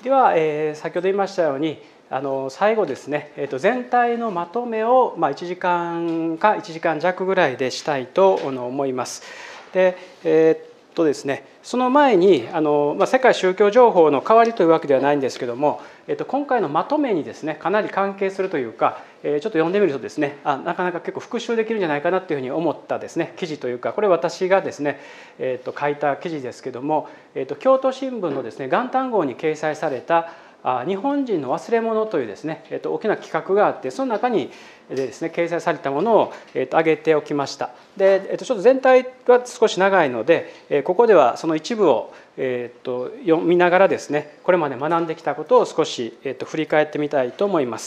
では、先ほど言いましたように最後ですね、全体のまとめを、1時間か1時間弱ぐらいでしたいと思います。で、ですね、その前に世界宗教情報の代わりというわけではないんですけども、今回のまとめにですねかなり関係するというか、ちょっと読んでみるとですねなかなか結構復習できるんじゃないかなというふうに思ったですね記事というか、これ私がですね、書いた記事ですけども、京都新聞のですね元旦号に掲載された日本人の忘れ物というですね、大きな企画があって、その中にですね掲載されたものを挙げておきました。で、ちょっと全体は少し長いので、ここではその一部を読みながらですね、これまで学んできたことを少し振り返ってみたいと思います。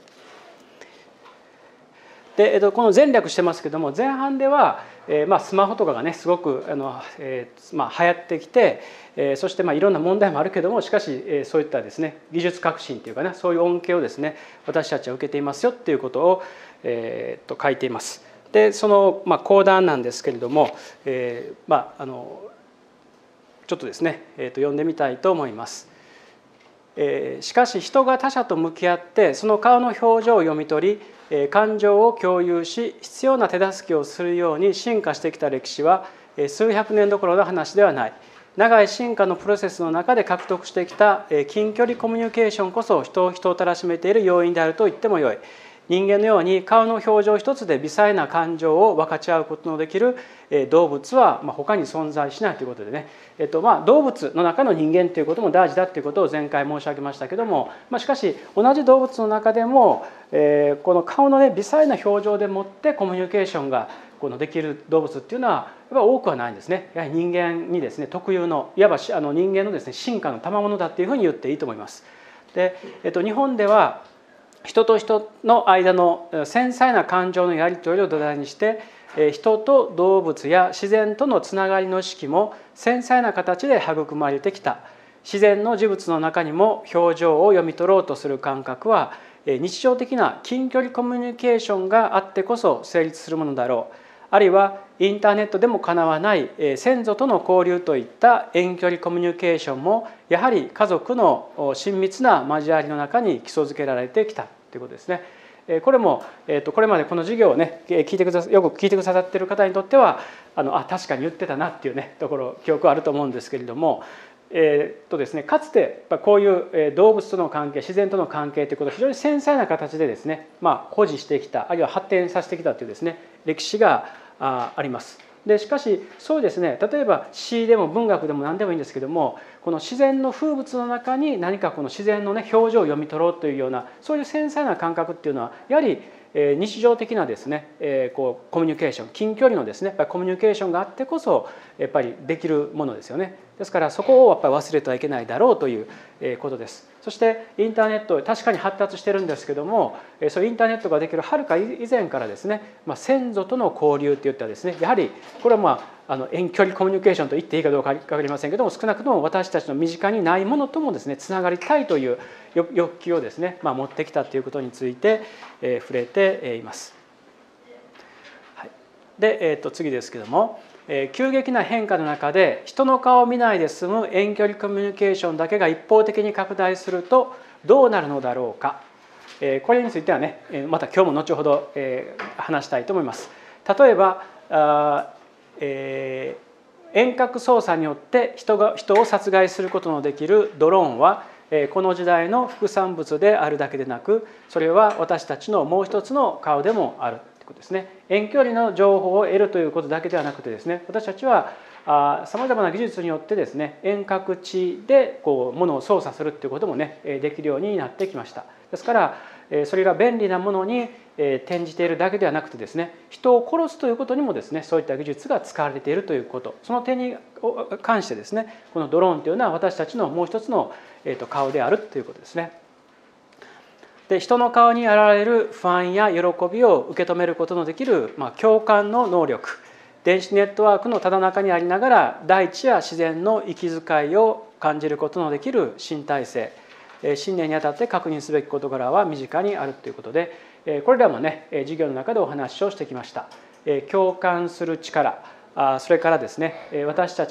で、この前略してますけども、前半ではスマホとかがねすごく流行ってきて、そしていろんな問題もあるけども、しかしそういったですね技術革新というかね、そういう恩恵をですね私たちは受けていますよっていうことを書いています。で、その講談なんですけれども、ちょっとですね読んでみたいと思います。しかし人が他者と向き合ってその顔の表情を読み取り感情を共有し必要な手助けをするように進化してきた歴史は数百年どころの話ではない。長い進化のプロセスの中で獲得してきた近距離コミュニケーションこそ人を人をたらしめている要因であると言ってもよい。人間のように顔の表情一つで微細な感情を分かち合うことのできる動物は他に存在しないということでね、動物の中の人間ということも大事だということを前回申し上げましたけども、しかし同じ動物の中でもこの顔のね微細な表情でもってコミュニケーションができる動物っていうのはやっぱ多くはないんですね。やはり人間にですね特有のいわば人間のですね進化の賜物だっていうふうに言っていいと思います。で、日本では人と人の間の繊細な感情のやり取りを土台にして人と動物や自然とのつながりの意識も繊細な形で育まれてきた。自然の事物の中にも表情を読み取ろうとする感覚は日常的な近距離コミュニケーションがあってこそ成立するものだろう。あるいはインターネットでもかなわない先祖との交流といった遠距離コミュニケーションもやはり家族の親密な交わりの中に基礎づけられてきたということですね。これもこれまでこの授業をねよく聞いてくださっている方にとっては確かに言ってたなっていうねところ記憶はあると思うんですけれども、ですね、かつてこういう動物との関係自然との関係ということを非常に繊細な形でですね保持してきた、あるいは発展させてきたというですね歴史があります。でしかしそうですね、例えば詩でも文学でも何でもいいんですけども、この自然の風物の中に何かこの自然のね表情を読み取ろうというようなそういう繊細な感覚っていうのはやはり日常的なですねコミュニケーション、近距離のですねコミュニケーションがあってこそやっぱりできるものですよね。ですからそこをやっぱり忘れてはいけないだろうということです。そしてインターネット確かに発達してるんですけども、そういうインターネットができるはるか以前からですね、先祖との交流といったですね、やはりこれは遠距離コミュニケーションと言っていいかどうか分かりませんけども、少なくとも私たちの身近にないものともですねつながりたいという欲求をですね、持ってきたということについて触れています。はい、で、次ですけども、急激な変化の中で人の顔を見ないで済む遠距離コミュニケーションだけが一方的に拡大するとどうなるのだろうか。これについてはねまた今日も後ほど話したいと思います。例えば遠隔操作によって人を殺害することのできるドローンはこの時代の副産物であるだけでなく、それは私たちのもう一つの顔でもあるということですね。遠距離の情報を得るということだけではなくてですね、私たちはさまざまな技術によってですね遠隔地で物を操作するということもねできるようになってきました。ですからそれが便利なものに転じているだけではなくてですね、人を殺すということにもですねそういった技術が使われているということ、その点に関してですねこのドローンというのは私たちのもう一つの顔であるということですね。で、人の顔に現れる不安や喜びを受け止めることのできる共感の能力、電子ネットワークのただ中にありながら大地や自然の息遣いを感じることのできる身体性、信念にあたって確認すべき事柄は身近にあるということで、これらもね授業の中でお話をしてきました。共感する力、それからですね私たちが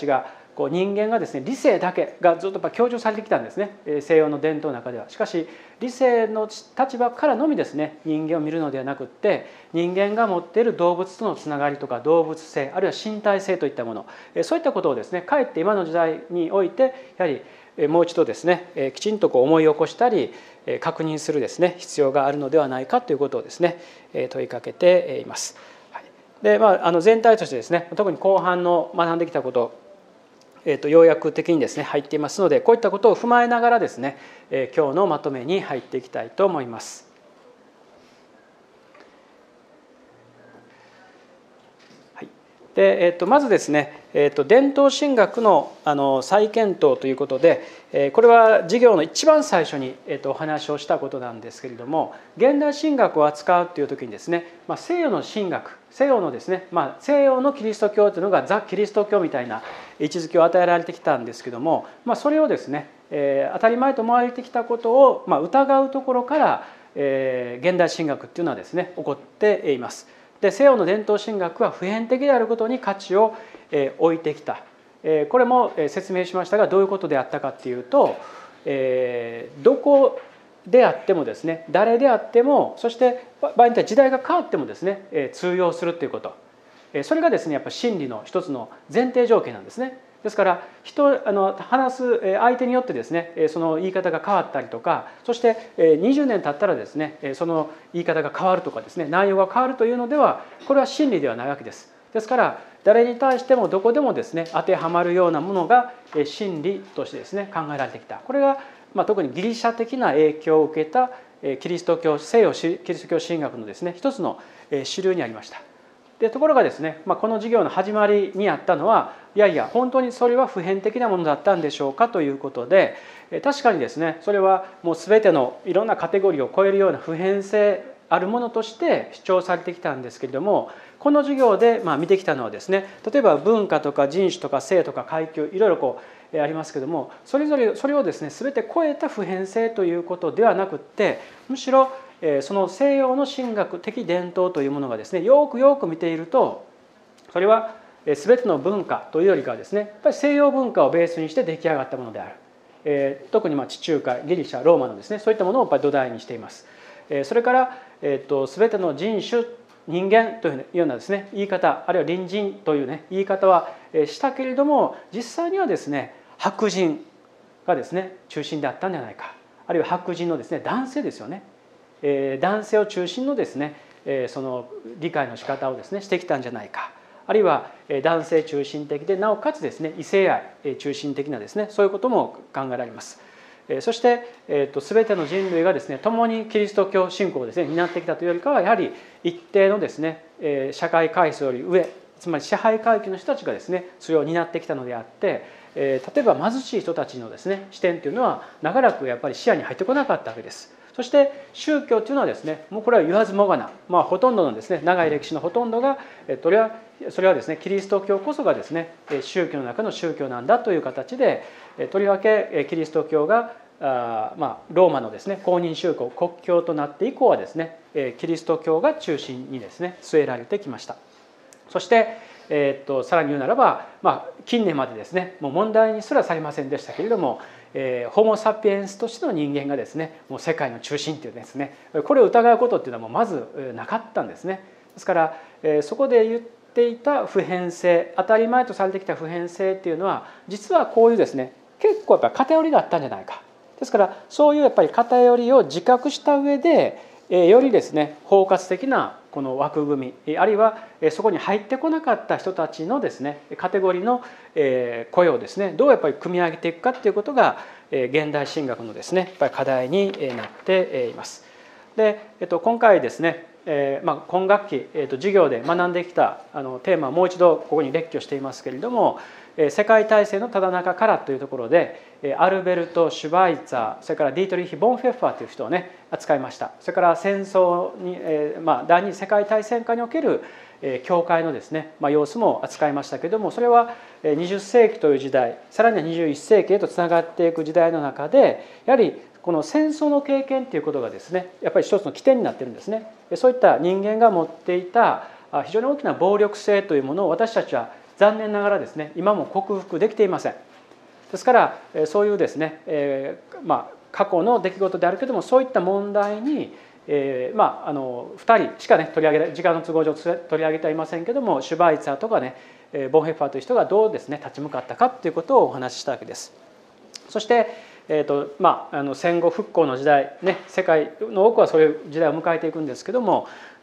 こう人間がですね理性だけがずっとやっぱ強調されてきたんですね、西洋の伝統の中では。しかし理性の立場からのみですね人間を見るのではなくって、人間が持っている動物とのつながりとか動物性、あるいは身体性といったもの、そういったことをですねかえって今の時代においてやはりもう一度ですねきちんとこう思い起こしたり確認するですね必要があるのではないかということをですね問いかけています。で全体としてですね特に後半の学んできたこと要約的にですね入っていますので、こういったことを踏まえながらですね今日のまとめに入っていきたいと思います。でまずですね伝統神学の再検討ということで、これは授業の一番最初にお話をしたことなんですけれども、現代神学を扱うという時にですね西洋の神学、西洋のですね西洋のキリスト教というのがザ・キリスト教みたいな位置づけを与えられてきたんですけども、それをですね当たり前と思われてきたことを疑うところから現代神学っていうのはですね起こっています。で西洋の伝統神学は普遍的であることに価値を置いてきた。これも説明しましたが、どういうことであったかっていうと、どこであってもですね誰であっても、そして場合によっては時代が変わってもですね通用するということ、それがですねやっぱ真理の一つの前提条件なんですね。ですから話す相手によってですねその言い方が変わったりとか、そして20年経ったらですねその言い方が変わるとかですね内容が変わるというのでは、これは真理ではないわけです。ですから誰に対してもどこでもですね当てはまるようなものが真理としてですね考えられてきた。これが特にギリシャ的な影響を受けたキリスト教、西洋キリスト教神学のですね一つの主流にありました。でところがですね、この授業の始まりにあったのは、いやいや本当にそれは普遍的なものだったんでしょうかということで、確かにですねそれはもう全てのいろんなカテゴリーを超えるような普遍性あるものとして主張されてきたんですけれども、この授業で見てきたのはですね、例えば文化とか人種とか性とか階級、いろいろありますけども、それぞれそれをですね全て超えた普遍性ということではなくって、むしろその西洋の神学的伝統というものがですねよく見ていると、それは全ての文化というよりかはですねやっぱり西洋文化をベースにして出来上がったものである。特に地中海、ギリシャ、ローマのですねそういったものをやっぱり土台にしています。それから全ての人種、人間というようなですね言い方、あるいは隣人というね言い方はしたけれども、実際にはですね白人がですね中心であったんじゃないか、あるいは白人のですね男性ですよね、男性を中心のですねその理解の仕方をですねしてきたんじゃないか、あるいは男性中心的でなおかつですね異性愛中心的なですねそういうことも考えられます。そして全ての人類がですね共にキリスト教信仰をですね担ってきたというよりかは、やはり一定のですね社会階層より上、つまり支配階級の人たちがですねそれを担ってきたのであって、例えば貧しい人たちのですね視点というのは長らくやっぱり視野に入ってこなかったわけです。そして宗教というのはですねもうこれは言わずもがな、ほとんどのですね長い歴史のほとんどがそれはですねキリスト教こそがですね宗教の中の宗教なんだという形で、とりわけキリスト教がローマのですね公認宗教国教となって以降はですねキリスト教が中心にですね据えられてきました。そしてさらに言うならば、近年までですねもう問題にすらされませんでしたけれども、ホモ・サピエンスとしての人間がですねもう世界の中心というですねこれを疑うことっていうのはもうまずなかったんですね。ですからそこで言っていた普遍性、当たり前とされてきた普遍性っていうのは実はこういうですね結構やっぱり偏りがあったんじゃないか。ですからそういうやっぱり偏りを自覚した上でよりですね包括的なこの枠組み、あるいはそこに入ってこなかった人たちのですねカテゴリーの声をですねどうやっぱり組み上げていくかということが現代神学のですねやっぱり課題になっています。で今回ですね今学期授業で学んできたテーマをもう一度ここに列挙していますけれども、世界大戦のただ中からというところでアルベルト・シュバイツァー、それからディートリヒ・ボンフェッファーという人をね扱いました。それから戦争に第二次世界大戦下における教会のですね様子も扱いましたけれども、それは20世紀という時代、さらには21世紀へとつながっていく時代の中で、やはりこの戦争の経験ということがですねやっぱり一つの起点になっているんですね。そういった人間が持っていた非常に大きな暴力性というものを私たちは残念ながらですね今も克服できていません。ですからそういうですね、過去の出来事であるけどもそういった問題に2人しかね取り上げ時間の都合上取り上げてはいませんけども、シュバイツァーとかねボンヘッファーという人がどうですね立ち向かったかということをお話ししたわけです。そして、戦後復興の時代ね、世界の多くはそういう時代を迎えていくんですけども、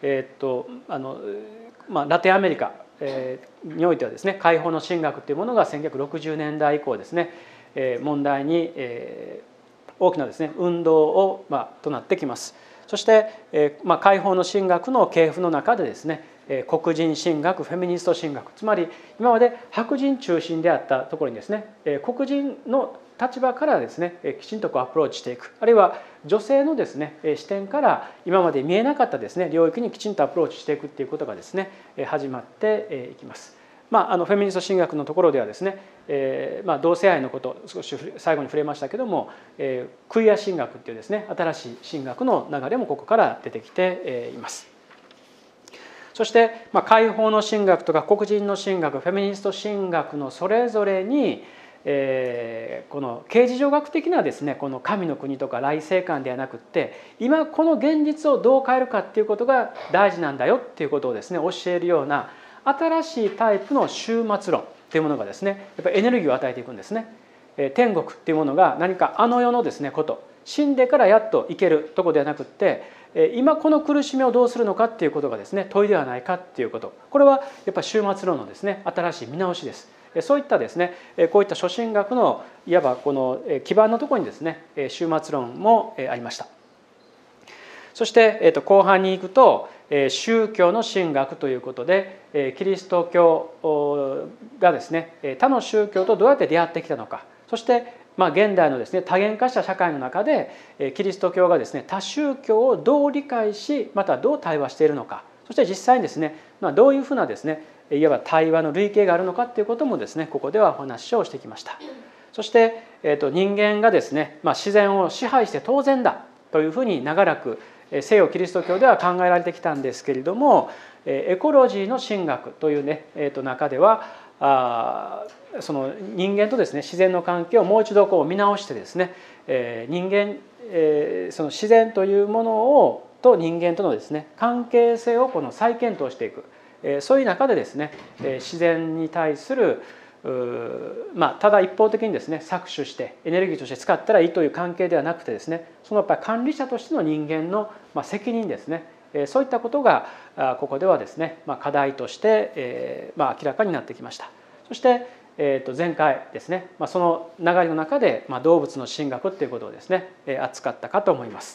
ラテンアメリカにおいてはですね解放の神学というものが1960年代以降ですね問題に大きなですね運動をとなってきます。そして解放の神学の系譜の中でですね黒人神学、フェミニスト神学、つまり今まで白人中心であったところにですね黒人の立場からですねきちんとアプローチしていく、あるいは女性のですね視点から今まで見えなかったですね領域にきちんとアプローチしていくっていうことがですね始まっていきます。フェミニスト神学のところではですね、同性愛のこと少し最後に触れましたけども、クイア神学っていうですね新しい神学の流れもここから出てきています。そして、解放の神学とか黒人の神学、フェミニスト神学のそれぞれに、この啓示上学的なですねこの神の国とか来世観ではなくって今この現実をどう変えるかっていうことが大事なんだよっていうことをですね教えるような新しいタイプの終末論というものがですねやっぱりエネルギーを与えていくんですね。天国っていうものが何かあの世のですねこと死んでからやっと行けるとこではなくって今この苦しみをどうするのかっていうことがですね問いではないかっていうこと、これはやっぱり終末論のですね新しい見直しです。そういったですねこういった諸神学のいわばこの基盤のところにですね終末論もありました。そして後半に行くと宗教の神学ということでキリスト教がですね他の宗教とどうやって出会ってきたのか、そして現代のですね多元化した社会の中でキリスト教がですね他宗教をどう理解しまたどう対話しているのか、そして実際にですねどういうふうなですねいわば対話の類型があるのかということもですねここではお話をしてきました。そして人間がですね自然を支配して当然だというふうに長らく西洋キリスト教では考えられてきたんですけれども、エコロジーの神学というね中ではその人間とですね自然の関係をもう一度見直してですね人間その自然というものをと人間とのですね関係性を再検討していく、そういう中でですね自然に対するただ一方的にですね搾取してエネルギーとして使ったらいいという関係ではなくてですねそのやっぱり管理者としての人間の責任ですね、そういったことがここではですね課題として明らかになってきました。そして前回ですねその流れの中で動物の神学ということをですね扱ったかと思います。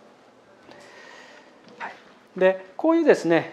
でこういうですね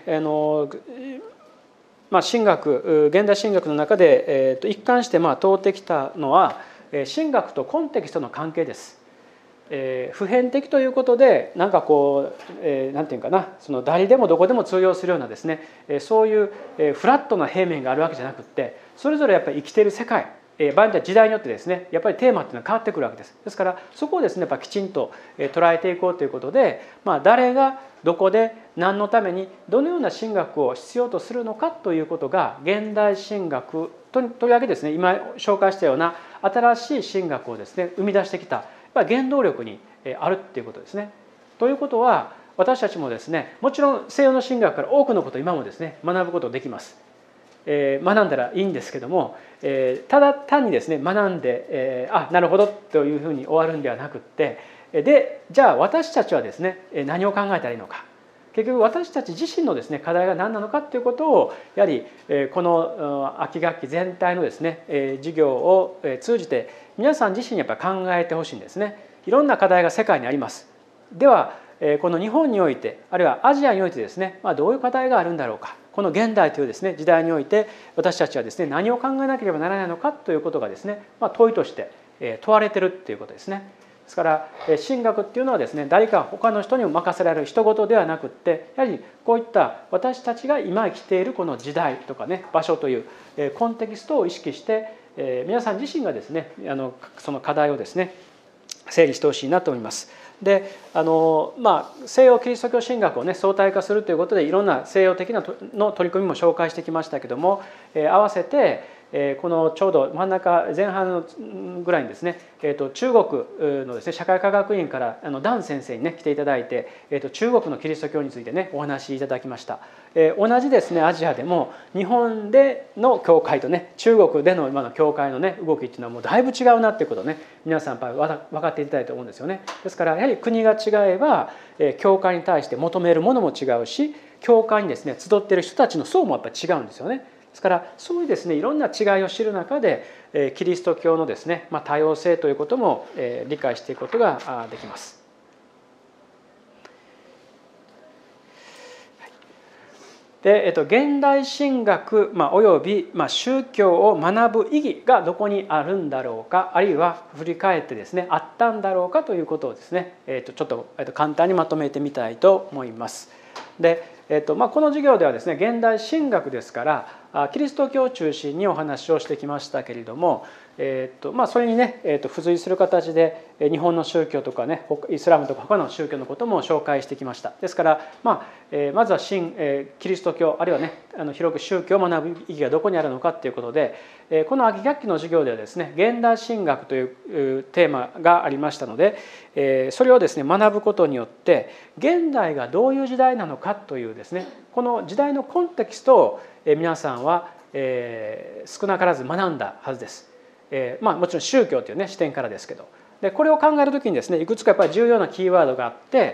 神学現代神学の中で一貫して問うてきたのは神学とコンテキストの関係です。普遍的ということでなんかなんていうかなその誰でもどこでも通用するようなですねそういうフラットな平面があるわけじゃなくってそれぞれやっぱり生きている世界場合によっては時代によってですねやっぱりテーマっていうのは変わってくるわけです。ですからそこをですねやっぱきちんと捉えていこうということで誰がどこで何のためにどのような神学を必要とするのかということが現代神学とりわけですね今紹介したような新しい神学をですね生み出してきた原動力にあるっていうことですね。ということは私たちもですねもちろん西洋の神学から多くのことを今もですね学ぶことができます。学んだらいいんですけどもただ単にですね学んでなるほどというふうに終わるんではなくってじゃあ私たちはですね何を考えたらいいのか、結局私たち自身のですね課題が何なのかということをやはりこの秋学期全体のですね授業を通じて皆さん自身にやっぱり考えてほしいんですね。いろんな課題が世界にあります。ではこの日本においてあるいはアジアにおいてですねどういう課題があるんだろうか、この現代というですね時代において私たちはですね何を考えなければならないのかということがですね問いとして問われているということですね。ですから神学っていうのはですね誰か他の人に任せられる人事ではなくってやはりこういった私たちが今生きているこの時代とかね場所というコンテキストを意識して皆さん自身がですねその課題をですね整理してほしいなと思います。で西洋キリスト教神学をね相対化するということでいろんな西洋的なの取り組みも紹介してきましたけども、合わせてこのちょうど真ん中前半ぐらいにですね、中国のですね社会科学院からダン先生にね来ていただいて、中国のキリスト教についてねお話しいただきました。同じですねアジアでも日本での教会とね中国での今の教会のね動きっていうのはもうだいぶ違うなっていうことをね皆さんやっぱり分かっていただいたと思うんですよね。ですからやはり国が違えば教会に対して求めるものも違うし、教会にですね集っている人たちの層もやっぱり違うんですよね。ですからそういうですねいろんな違いを知る中でキリスト教のですね多様性ということも理解していくことができます。で現代神学および宗教を学ぶ意義がどこにあるんだろうか、あるいは振り返ってですねあったんだろうかということをですねちょっと簡単にまとめてみたいと思います。でこの授業ではですね現代神学ですからキリスト教を中心にお話をしてきましたけれども、それにね付随する形で日本の宗教とかねイスラムとか他の宗教のことも紹介してきました。ですからまずはキリスト教あるいはね広く宗教を学ぶ意義がどこにあるのかということで、この秋学期の授業ではですね現代神学というテーマがありましたので、それをですね学ぶことによって現代がどういう時代なのかというですねこの時代のコンテキストを皆さんは少なからず学んだはずです。もちろん宗教というね視点からですけど、でこれを考えるときにですねいくつかやっぱり重要なキーワードがあって、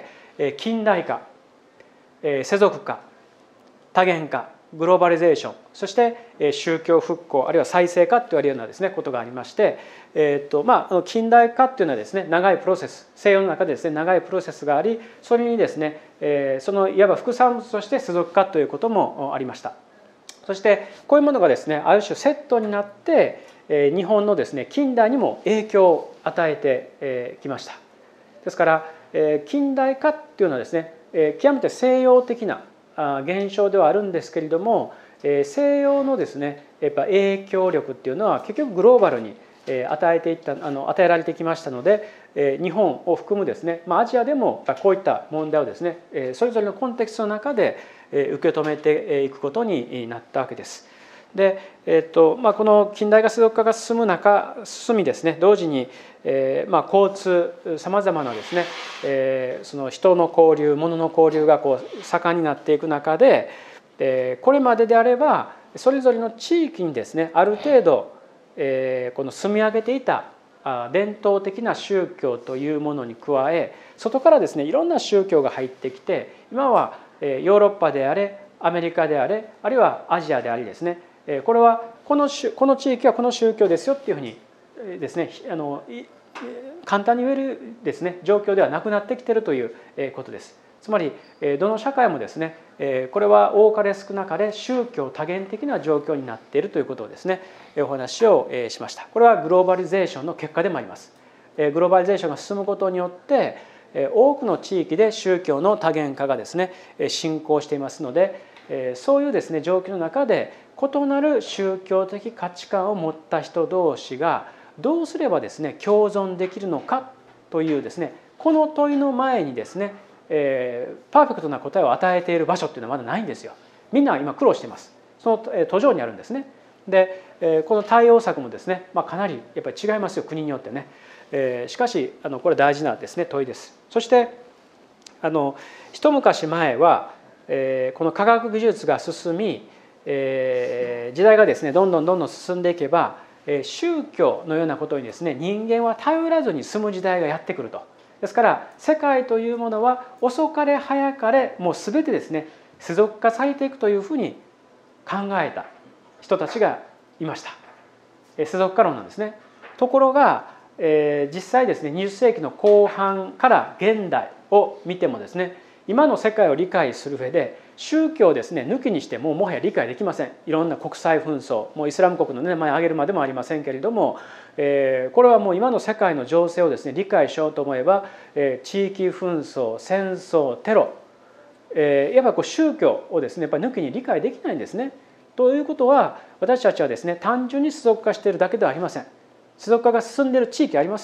近代化、世俗化、多元化、グローバリゼーション、そして宗教復興あるいは再生化と言われるようなですねことがありまして、近代化っていうのはですね長いプロセス、西洋の中でですね長いプロセスがあり、それにですねそのいわば副産物として世俗化ということもありました。そしてこういうものがですねある種セットになって日本のですね近代にも影響を与えてきました。ですから近代化っていうのはですね極めて西洋的な現象ではあるんですけれども、西洋のですねやっぱ影響力っていうのは結局グローバルに与えられてきましたので、日本を含むですねアジアでもこういった問題をですねそれぞれのコンテキストの中で受け止めていくことになったわけです。でこの近代化世俗化が進みですね同時に交通さまざまなですねその人の交流物の交流が盛んになっていく中でこれまでであればそれぞれの地域にですねある程度この住み上げていた伝統的な宗教というものに加え外からですねいろんな宗教が入ってきて今はヨーロッパであれアメリカであれあるいはアジアでありですねこれはこの地域はこの宗教ですよっていうふうにですね簡単に言えるですね状況ではなくなってきているということです。つまりどの社会もですねこれは多かれ少なかれ宗教多元的な状況になっているということをですねお話をしました。これはグローバリゼーションの結果でもあります。グローバリゼーションが進むことによって多くの地域で宗教の多元化がですね進行していますので、そういうですね状況の中で異なる宗教的価値観を持った人同士がどうすればですね共存できるのかというですねこの問いの前にですねパーフェクトな答えを与えている場所っていうのはまだないんですよ。みんな今苦労しています。その途上にあるんですね。でこの対応策もですね、かなりやっぱり違いますよ国によってね。しかしこれ大事なですね問いです。そして一昔前はこの科学技術が進み時代がですねどんどん進んでいけば宗教のようなことにですね人間は頼らずに済む時代がやってくると。ですから世界というものは遅かれ早かれもう全てですね世俗化されていくというふうに考えた人たちがいました。世俗化論なんですね。ところが実際ですね20世紀の後半から現代を見てもですね今の世界を理解する上で宗教をですね抜きにしてもはや理解できません。いろんな国際紛争もうイスラム国の名前を挙げるまでもありませんけれども、これはもう今の世界の情勢をですね理解しようと思えば地域紛争戦争テロいわば宗教をですねやっぱり抜きに理解できないんですね。ということは私たちはですね単純に世俗化しているだけではありません。世俗化が進んでいる地域ありますよ。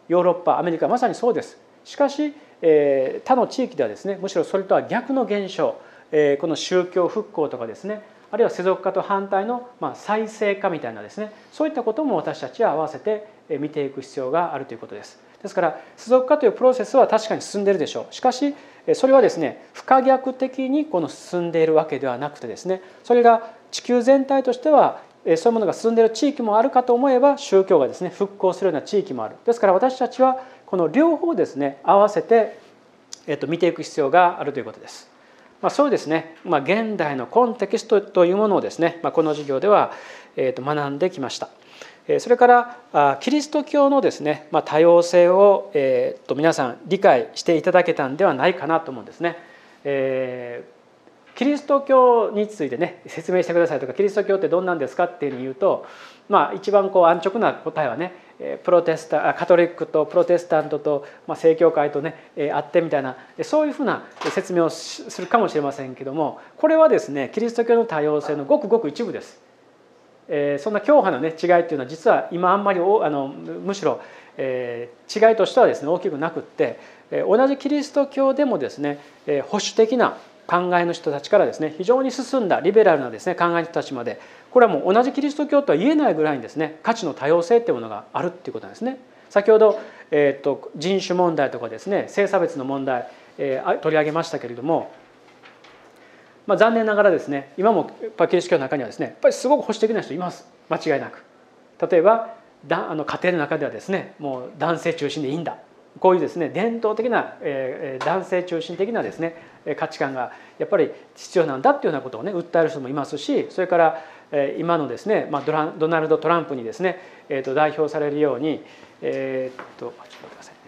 ヨーロッパ、アメリカまさにそうです。しかし他の地域ではですね、むしろそれとは逆の現象、この宗教復興とかですね、あるいは世俗化と反対の再生化みたいなですね、そういったことも私たちは合わせて見ていく必要があるということです。ですから世俗化というプロセスは確かに進んでいるでしょう。しかしそれはですね、不可逆的に進んでいるわけではなくてですね、それが地球全体としてはそういうものが進んでいる地域もあるかと思えば、宗教がですね復興するような地域もある。ですから私たちはこの両方ですね合わせて見ていく必要があるということです。そうですね、現代のコンテキストというものをですね、この授業では学んできました。それからキリスト教のですね多様性を皆さん理解していただけたんではないかなと思うんですね。キリスト教についてね説明してくださいとか、キリスト教ってどんなんですかっていうふうに言うと、一番安直な答えはね、カトリックとプロテスタントと正教会とねあってみたいな、そういうふうな説明をするかもしれませんけども、これはですねキリスト教の多様性のごくごく一部です。そんな教派のね違いっていうのは実は今あんまりむしろ違いとしてはですね大きくなくって、同じキリスト教でもですね保守的な考えの人たちからですね非常に進んだリベラルなですね考えの人たちまで、これはもう同じキリスト教とは言えないぐらいにですね価値の多様性っていうものがあるっていうことなんですね。先ほど人種問題とかですね性差別の問題取り上げましたけれども、残念ながらですね今もキリスト教の中にはですねやっぱりすごく保守的な人います、間違いなく。例えば家庭の中ではですねもう男性中心でいいんだ、こういうですね伝統的な男性中心的なですね価値観がやっぱり必要なんだっていうようなことをね訴える人もいますし、それから今のですねドナルド・トランプにですね代表されるようにちょっと待ってくださ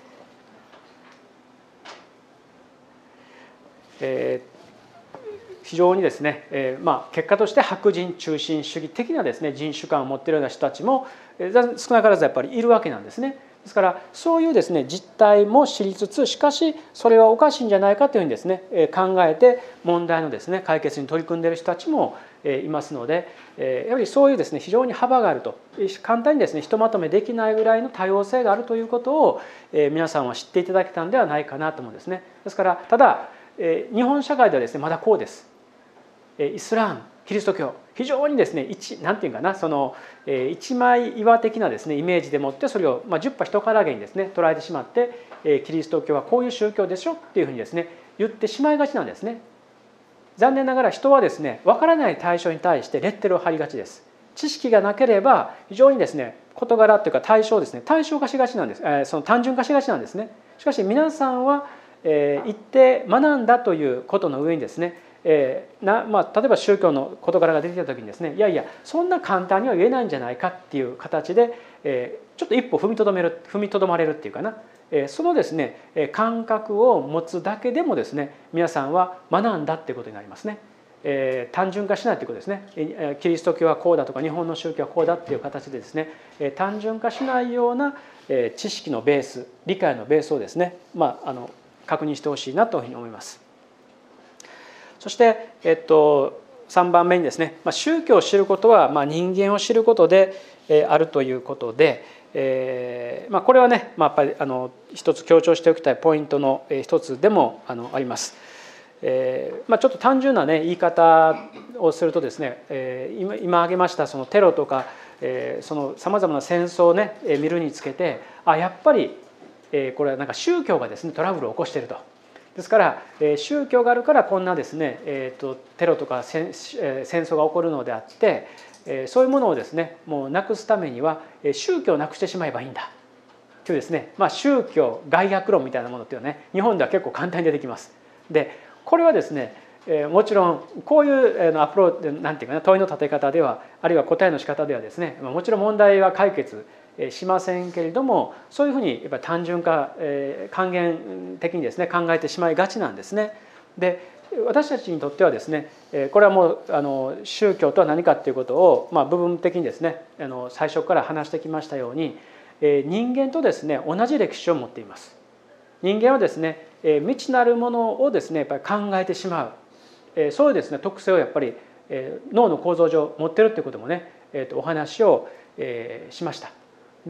いね。非常にですね、結果として白人中心主義的なですね人種観を持っているような人たちも少なからずやっぱりいるわけなんですね。ですからそういうですね実態も知りつつ、しかしそれはおかしいんじゃないかというふうにですね考えて問題のですね解決に取り組んでいる人たちもいますので、やはりそういうですね非常に幅があると、簡単にですねひとまとめできないぐらいの多様性があるということを皆さんは知っていただけたんではないかなと思うんですね。ですからただ日本社会ではですねまだこうです。イスラーム、キリスト教、非常にですねなんていうかな、その一枚岩的なですねイメージでもってそれを十羽一からげにですね捉えてしまって、キリスト教はこういう宗教でしょっていうふうにですね言ってしまいがちなんですね。残念ながら人はですね分からない対象に対してレッテルを貼りがちです。知識がなければ非常にですね事柄というか対象をですね対象化しがちなんです、その単純化しがちなんですね。しかし皆さんは行って学んだということの上にですね例えば宗教の事柄が出てきた時にですね、いやいやそんな簡単には言えないんじゃないかっていう形でちょっと一歩踏みとどまれるっていうかな、そのですね感覚を持つだけでもですね皆さんは学んだっていうことになりますね。単純化しないということですね。キリスト教はこうだとか日本の宗教はこうだっていう形でですね単純化しないような知識のベース、理解のベースをですね確認してほしいなというふうに思います。そして、3番目にですね、宗教を知ることは人間を知ることであるということで、これはね、やっぱり一つ強調しておきたいポイントの一つでもあります。ちょっと単純なね言い方をするとですね、今挙げましたそのテロとかそのさまざまな戦争をね見るにつけてやっぱりこれはなんか宗教がですねトラブルを起こしていると。ですから宗教があるからこんなですねテロとか戦争が起こるのであって、そういうものをですねもうなくすためには宗教をなくしてしまえばいいんだというですね、宗教害悪論みたいなものっていうのはね日本では結構簡単に出てきます。でこれはですねもちろんこういうアプローチなんていうかな問いの立て方ではあるいは答えの仕方ではですねもちろん問題は解決しませんけれども、そういうふうにやっぱり単純化還元的にですね考えてしまいがちなんですね。で私たちにとってはですねこれはもう宗教とは何かっていうことを部分的にですね最初から話してきましたように人間とですね同じ歴史を持っています。人間はですね未知なるものをですねやっぱり考えてしまう、そういうですね特性をやっぱり脳の構造上持ってるっていうこともねお話をしました。で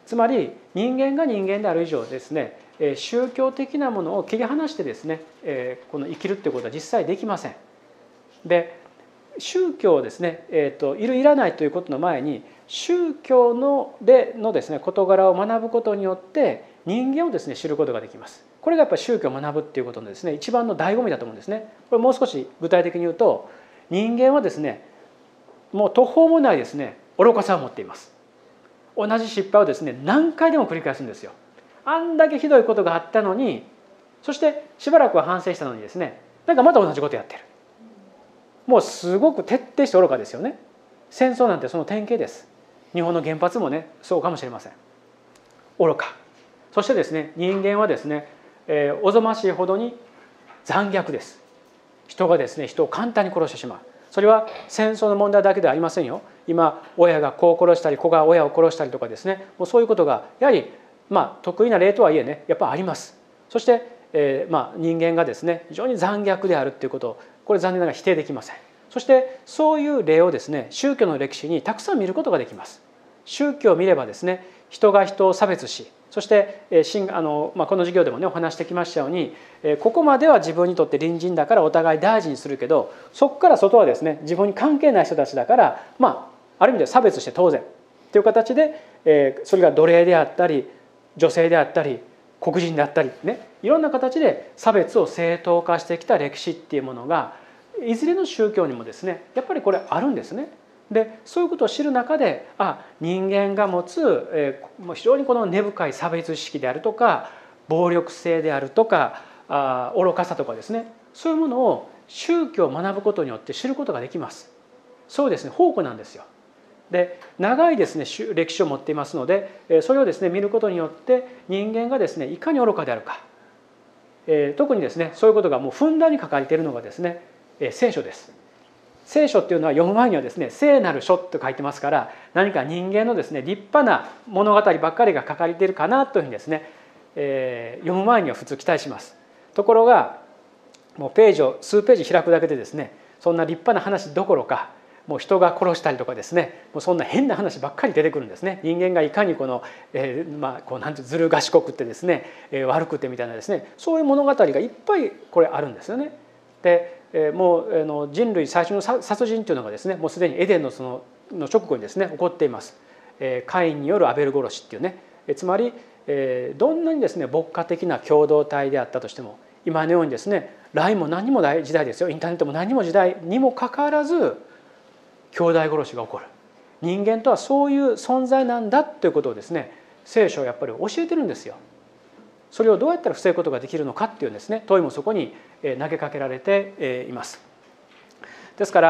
つまり人間が人間である以上ですね、宗教的なものを切り離してですね、この生きるっていうことは実際できません。で宗教ですね、いるいらないということの前に宗教のですね事柄を学ぶことによって人間をですね知ることができます。これがやっぱり宗教を学ぶっていうことのですね一番の醍醐味だと思うんですね。これもう少し具体的に言うと、人間はですねもう途方もないですね愚かさを持っています。同じ失敗をですね何回でも繰り返すんですよ。あんだけひどいことがあったのに、そしてしばらくは反省したのにですね、なんかまた同じことやってる。もうすごく徹底して愚かですよね。戦争なんてその典型です。日本の原発もねそうかもしれません。愚か。そしてですね人間はですね、おぞましいほどに残虐です。人がですね人を簡単に殺してしまう。それは戦争の問題だけではありませんよ。今親が子を殺したり子が親を殺したりとかですね、もうそういうことがやはり得意な例とはいえねやっぱあります。そして、人間がですね非常に残虐であるっていうことをこれ残念ながら否定できません。そしてそういう例をですね宗教の歴史にたくさん見ることができます。宗教を見ればですね人が人を差別し、そしてこの授業でもねお話してきましたように、ここまでは自分にとって隣人だからお互い大事にするけど、そこから外はですね自分に関係ない人たちだから、ある意味で差別して当然という形で、それが奴隷であったり女性であったり黒人であったりね、いろんな形で差別を正当化してきた歴史っていうものがいずれの宗教にもですねやっぱりこれあるんですね。でそういうことを知る中で人間が持つ、非常にこの根深い差別意識であるとか暴力性であるとか愚かさとかですね、そういうものを宗教を学ぶことによって知ることができます。そうですね宝庫なんですよ。で長いですね歴史を持っていますので、それをですね見ることによって人間がですねいかに愚かであるか、特にですねそういうことがもうふんだんに書かれているのがですね聖書です。聖書っていうのは読む前にはですね聖なる書と書いてますから、何か人間のですね立派な物語ばっかりが書かれているかなというふうにですね、読む前には普通期待します。ところがもう数ページ開くだけでですねそんな立派な話どころか、もう人が殺したりとかですね、もうそんな変な話ばっかり出てくるんですね。人間がいかにこの、こうなんてずる賢くってですね、悪くてみたいなですね、そういう物語がいっぱいこれあるんですよね。でもう人類最初の殺人というのがですねもうすでにエデンのその直後にですね起こっています。カインによるアベル殺しっていうね、つまりどんなにですね牧歌的な共同体であったとしても、今のようにですね LINE も何もない時代ですよ、インターネットも何も時代にもかかわらず兄弟殺しが起こる。人間とはそういう存在なんだということをですね聖書はやっぱり教えてるんですよ。それをどうやったら防ぐことができるのかっていうですね問いもそこに投げかけられています。ですから、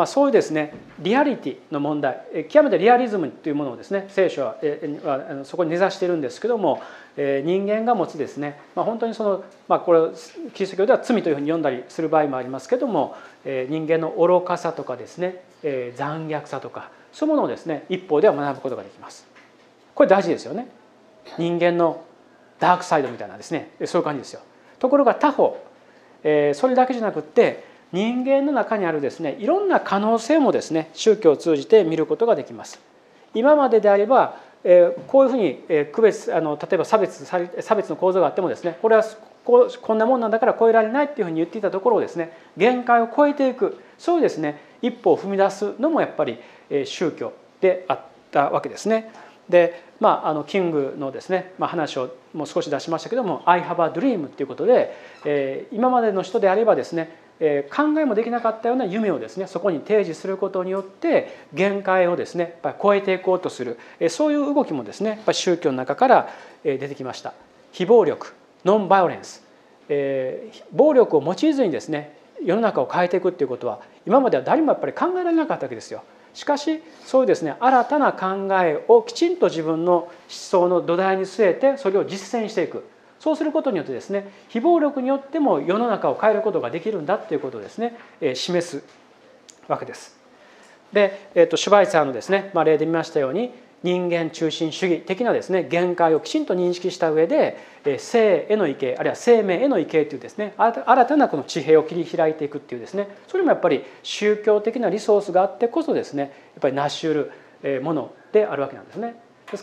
そういうですねリアリティの問題、極めてリアリズムというものをですね聖書はそこに根ざしているんですけども、人間が持つですね、本当にこれキリスト教では罪というふうに読んだりする場合もありますけども、人間の愚かさとかですね残虐さとかそういうものをですね一方では学ぶことができます。これ大事ですよね。人間のダークサイドみたいなですねそういう感じですよ。ところが他方、それだけじゃなくって人間の中にあるですねいろんな可能性もですね宗教を通じて見ることができます。今までであればこういうふうに区別例えば差別の構造があってもですねこれはこんなもんなんだから超えられないっていうふうに言っていたところをですね限界を超えていく、そういうですね一歩を踏み出すのもやっぱり宗教であったわけですね。でキングのですね、話をもう少し出しましたけども「I have a dream」ということで、今までの人であればですね考えもできなかったような夢をですねそこに提示することによって限界をですねやっぱり超えていこうとする、そういう動きもですねやっぱり宗教の中から出てきました。非暴力ノンバイオレンス、暴力を用いずにですね世の中を変えていくっていうことは今までは誰もやっぱり考えられなかったわけですよ。しかしそういうですね新たな考えをきちんと自分の思想の土台に据えてそれを実践していく、そうすることによってですね非暴力によっても世の中を変えることができるんだということをですね示すわけです。で、シュバイツァーのですね、例で見ましたように人間中心主義的なですね限界をきちんと認識した上で生への畏敬あるいは生命への畏敬というですね新たなこの地平を切り開いていくっていうですね、それもやっぱり宗教的なリソースがあってこそですねやっぱり成し得るものであるわけなんですね。ですから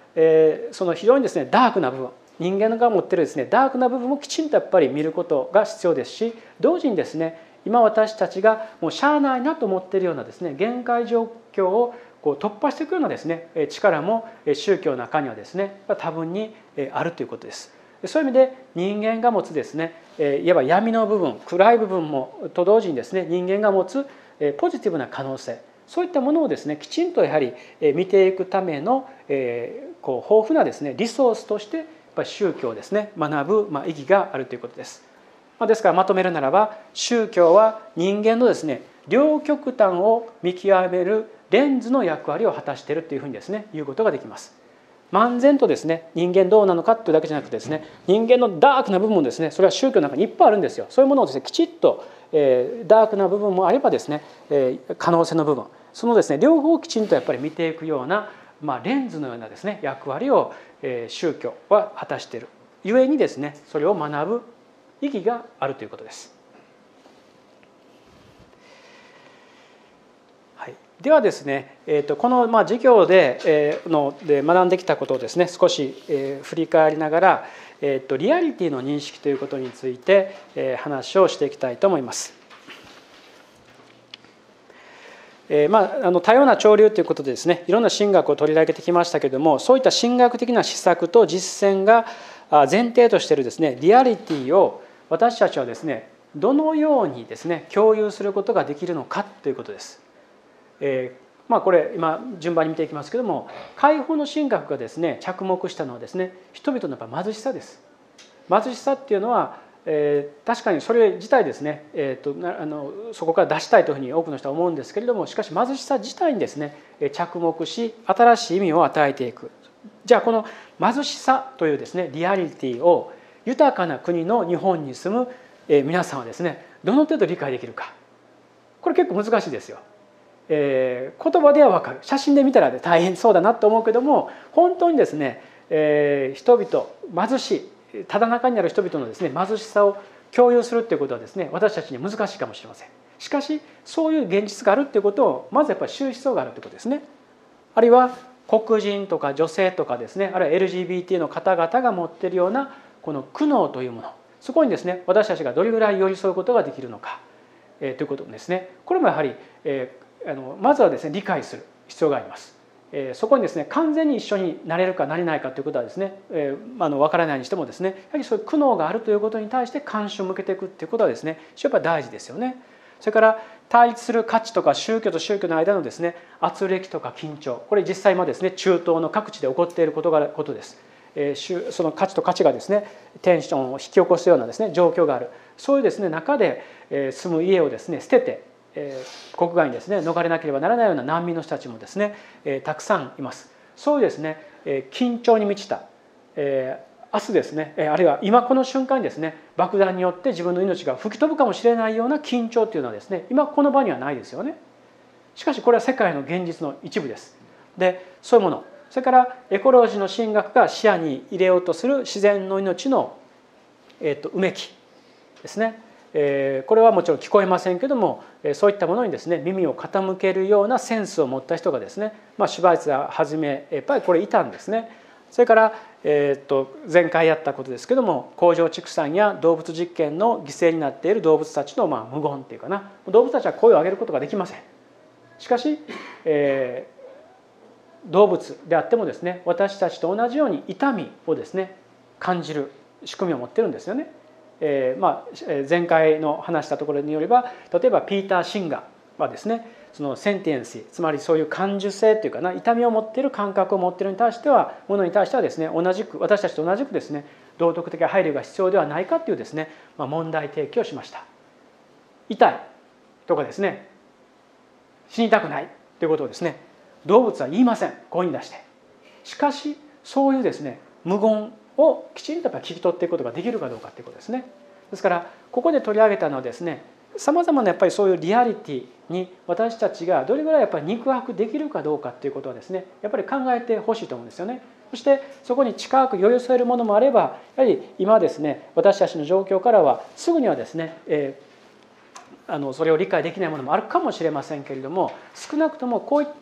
その非常にですねダークな部分、人間が持っているですねダークな部分をきちんとやっぱり見ることが必要ですし、同時にですね今私たちがもうしゃあないなと思っているようなですね限界状況をこう突破していくようなですね力も宗教の中にはですね多分にあるということです。そういう意味で人間が持つですねいわば闇の部分、暗い部分もと同時にですね人間が持つポジティブな可能性、そういったものをですねきちんとやはり見ていくためのこう豊富なですねリソースとしてやっぱり宗教をですね学ぶ意義があるということです。ですからまとめるならば、宗教は人間のですね両極端を見極めるレンズの役割を果たしているというふうにですね言うことができます。漫然とですね人間どうなのかというだけじゃなくてですね、人間のダークな部分もですねそれは宗教の中にいっぱいあるんですよ。そういうものをですねきちっとダークな部分もあればですね可能性の部分、そのですね両方をきちんとやっぱり見ていくようなレンズのようなですね役割を宗教は果たしているゆえにですねそれを学ぶ意義があるということです。はい、ではですね、この授業で学んできたことをですね少し振り返りながら、リアリティの認識ということについて話をしていきたいと思います。多様な潮流ということでですねいろんな神学を取り上げてきましたけれども、そういった神学的な施策と実践が前提としているですねリアリティを私たちはですねどのようにですね共有することができるのかということです。これ今順番に見ていきますけれども、解放の神学がですね着目したのはですね人々のやっぱ貧しさです。貧しさっていうのは確かにそれ自体ですね、そこから出したいというふうに多くの人は思うんですけれども、しかし貧しさ自体にですね着目し新しい意味を与えていく。じゃあこの貧しさというですねリアリティを豊かな国の日本に住む皆さんはですねどの程度理解できるか、これ結構難しいですよ。言葉では分かる、写真で見たら大変そうだなと思うけども、本当にですね人々貧しいただ中にある人々のですね貧しさを共有するということはですね私たちには難しいかもしれません。しかしそういう現実があるということをまずやっぱり知る必要があるということですね。あるいは黒人とか女性とかですね、あるいは LGBT の方々が持っているようなこの苦悩というもの、そこにですね私たちがどれぐらい寄り添うことができるのか、ということですね。これもやはり、まずはですね理解する必要があります。そこにですね完全に一緒になれるかなれないかということはですね分からないにしてもですね、やはりそういう苦悩があるということに対して関心を向けていくということはですねやっぱり大事ですよね。それから対立する価値とか宗教と宗教の間のですね軋轢とか緊張、これ実際もですね中東の各地で起こっていることです。その価値と価値がですねテンションを引き起こすようなですね状況がある。そういうですね中で住む家をですね捨てて国外にですね逃れなければならないような難民の人たちもですねたくさんいます。そういうですね緊張に満ちた明日ですねあるいは今この瞬間にですね爆弾によって自分の命が吹き飛ぶかもしれないような緊張というのはですね今この場にはないですよね。しかしこれは世界の現実の一部です。でそういうもの、それからエコロジーの神学が視野に入れようとする自然の命のうめきですね、これはもちろん聞こえませんけども、そういったものにですね耳を傾けるようなセンスを持った人がですね、シュバイツァーはじめやっぱりこれいたんですね。それから前回やったことですけども、工場畜産や動物実験の犠牲になっている動物たちの無言っていうかな、動物たちは声を上げることができません。しかし、動物であってもですね私たちと同じように痛みをですね感じる仕組みを持ってるんですよね。前回の話したところによれば、例えばピーター・シンガーはですねそのセンティエンシー、つまりそういう感受性というかな、痛みを持っている感覚を持っているものに対してはですね私たちと同じくですね道徳的配慮が必要ではないかというですね、問題提起をしました。痛いとかですね死にたくないということをですね動物は言いません、声に出して。しかしそういうですね無言をきちんと聞き取っていくことができるかどうかということですね。ですからここで取り上げたのはですね、さまざまなやっぱりそういうリアリティに私たちがどれぐらいやっぱり肉薄できるかどうかということはですねやっぱり考えてほしいと思うんですよね。そしてそこに近く寄り添えるものもあれば、やはり今ですね私たちの状況からはすぐにはですね、それを理解できないものもあるかもしれませんけれども、少なくともこういった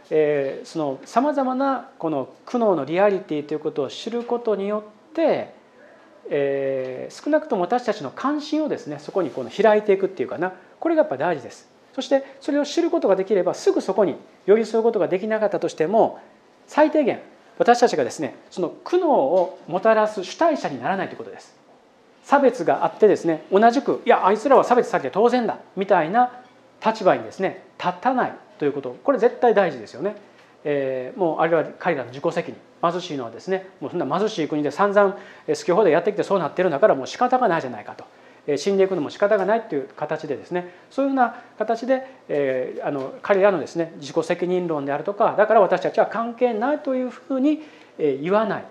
そのさまざまなこの苦悩のリアリティということを知ることによって、少なくとも私たちの関心をですねそこにこの開いていくっていうかな、これがやっぱり大事です。そしてそれを知ることができればすぐそこに寄り添うことができなかったとしても、最低限私たちがですねその苦悩をもたらす主体者にならないということです。差別があってですね、同じくいやあいつらは差別されて当然だみたいな立場にですね立たないということ、これ絶対大事ですよね。もうあれは彼らの自己責任。貧しいのはですね、もうそんな貧しい国で散々好き放題やってきてそうなってるんだからもう仕方がないじゃないかと、死んでいくのも仕方がないという形でですね、そういうふうな形で、彼らのですね自己責任論であるとか、だから私たちは関係ないというふうに言わない、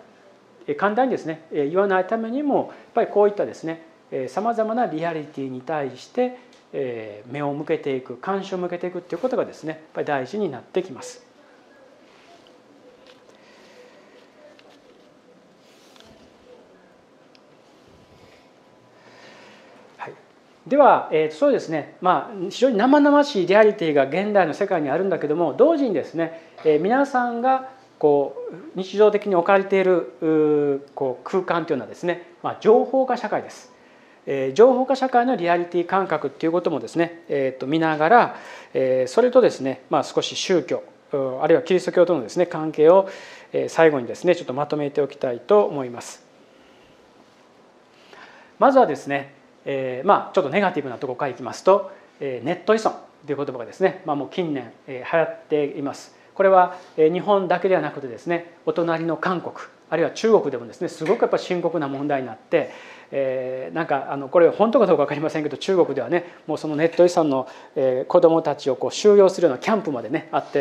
簡単にですね言わないためにも、やっぱりこういったですねさまざまなリアリティに対して目を向けていく、関心を向けていくということがですねやっぱり大事になってきます。では、そうですね、非常に生々しいリアリティが現代の世界にあるんだけども、同時にですね、皆さんがこう日常的に置かれているこう空間というのはですね、情報化社会です。情報化社会のリアリティ感覚っていうこともですね、見ながら、それとですね、少し宗教あるいはキリスト教とのですね関係を最後にですねちょっとまとめておきたいと思います。まずはですね、ちょっとネガティブなところからいきますと、ネット依存という言葉がですね、もう近年流行っています。これは日本だけではなくてですね、お隣の韓国あるいは中国でもですねすごくやっぱ深刻な問題になって、なんかこれ本当かどうか分かりませんけど、中国ではねもうそのネット依存の子どもたちをこう収容するようなキャンプまでねあって、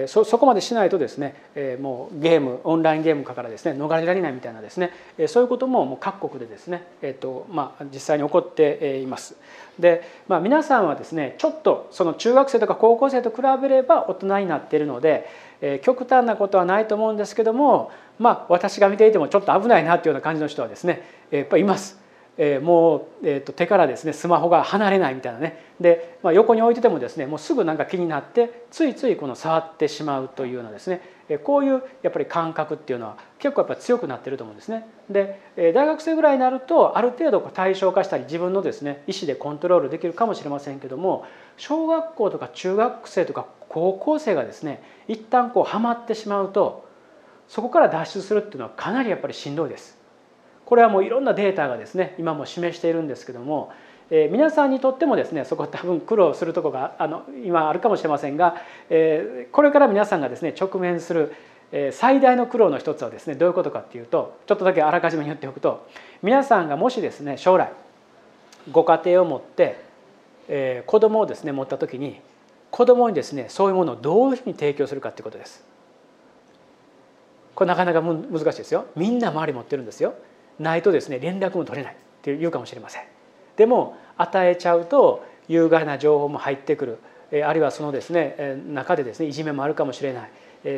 そこまでしないとですねもうオンラインゲームからですね逃れられないみたいなですね、そういうことももう各国でですね実際に起こっています。で、皆さんはですねちょっとその中学生とか高校生と比べれば大人になっているので、極端なことはないと思うんですけども、私が見ていてもちょっと危ないなというような感じの人はですねやっぱりいます。もう、手からですねスマホが離れないみたいなね。で、横に置いててもですねもうすぐなんか気になってついついこの触ってしまうというようなですね、こういうやっぱり感覚っていうのは結構やっぱり強くなっていると思うんですね。で、大学生ぐらいになるとある程度対象化したり自分のですね意思でコントロールできるかもしれませんけども、小学校とか中学生とか高校生がですね一旦こうハマってしまうと、そこから脱出するっていうのはかなりやっぱりしんどいです。これはもういろんなデータがですね今も示しているんですけども、皆さんにとってもですねそこ多分苦労するところが今あるかもしれませんが、これから皆さんがですね直面する最大の苦労の一つはですねどういうことかっていうと、ちょっとだけあらかじめ言っておくと、皆さんがもしですね将来ご家庭を持って、子供をですね持った時に子供にですねそういうものをどういうふうに提供するかっていうことです。これなかなか難しいですよ。みんな周り持ってるんですよ。ないとですね連絡も取れないって言うかもしれません。でも与えちゃうと有害な情報も入ってくる、あるいはそのですね中でですねいじめもあるかもしれない、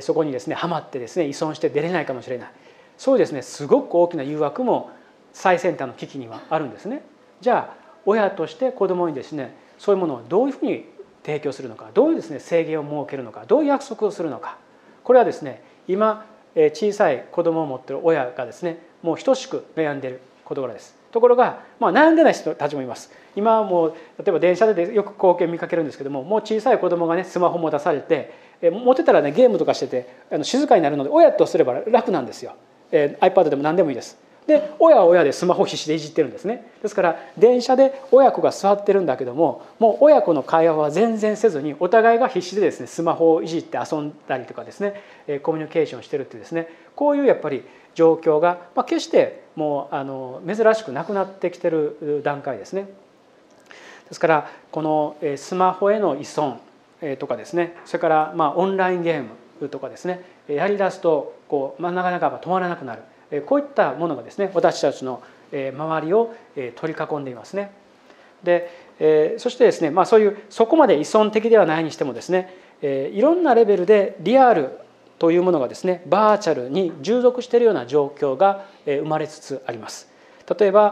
そこにですねはまってですね依存して出れないかもしれない、そういうですねすごく大きな誘惑も最先端の機器にはあるんですね。じゃあ親として子どもにですねそういうものをどういうふうに提供するのか、どういうですね制限を設けるのか、どういう約束をするのか、これはですね今小さい子どもを持っている親がですねもう等しく悩んでいる事柄です。ところが、悩んでない人たちもいます。今はもう例えば電車でよく光景見かけるんですけども、もう小さい子どもがねスマホも出されて、持ってたらねゲームとかしてて静かになるので親とすれば楽なんですよ。iPad でも何でもいいです。で親は親でスマホ必死でいじってるんですね。ですから電車で親子が座ってるんだけども、もう親子の会話は全然せずにお互いが必死でですねスマホをいじって遊んだりとかですねコミュニケーションしてるってですね、こういうやっぱり状況が決してもう珍しくなくなってきてる段階ですね。ですからこのスマホへの依存とかですね、それからオンラインゲームとかですねやりだすとなかなか止まらなくなる、こういったものがですね私たちの周りを取り囲んでいますね。でそしてですねそういうそこまで依存的ではないにしてもですねいろんなレベルでリアルというものがですねバーチャルに従属しているような状況が生まれつつあります。例え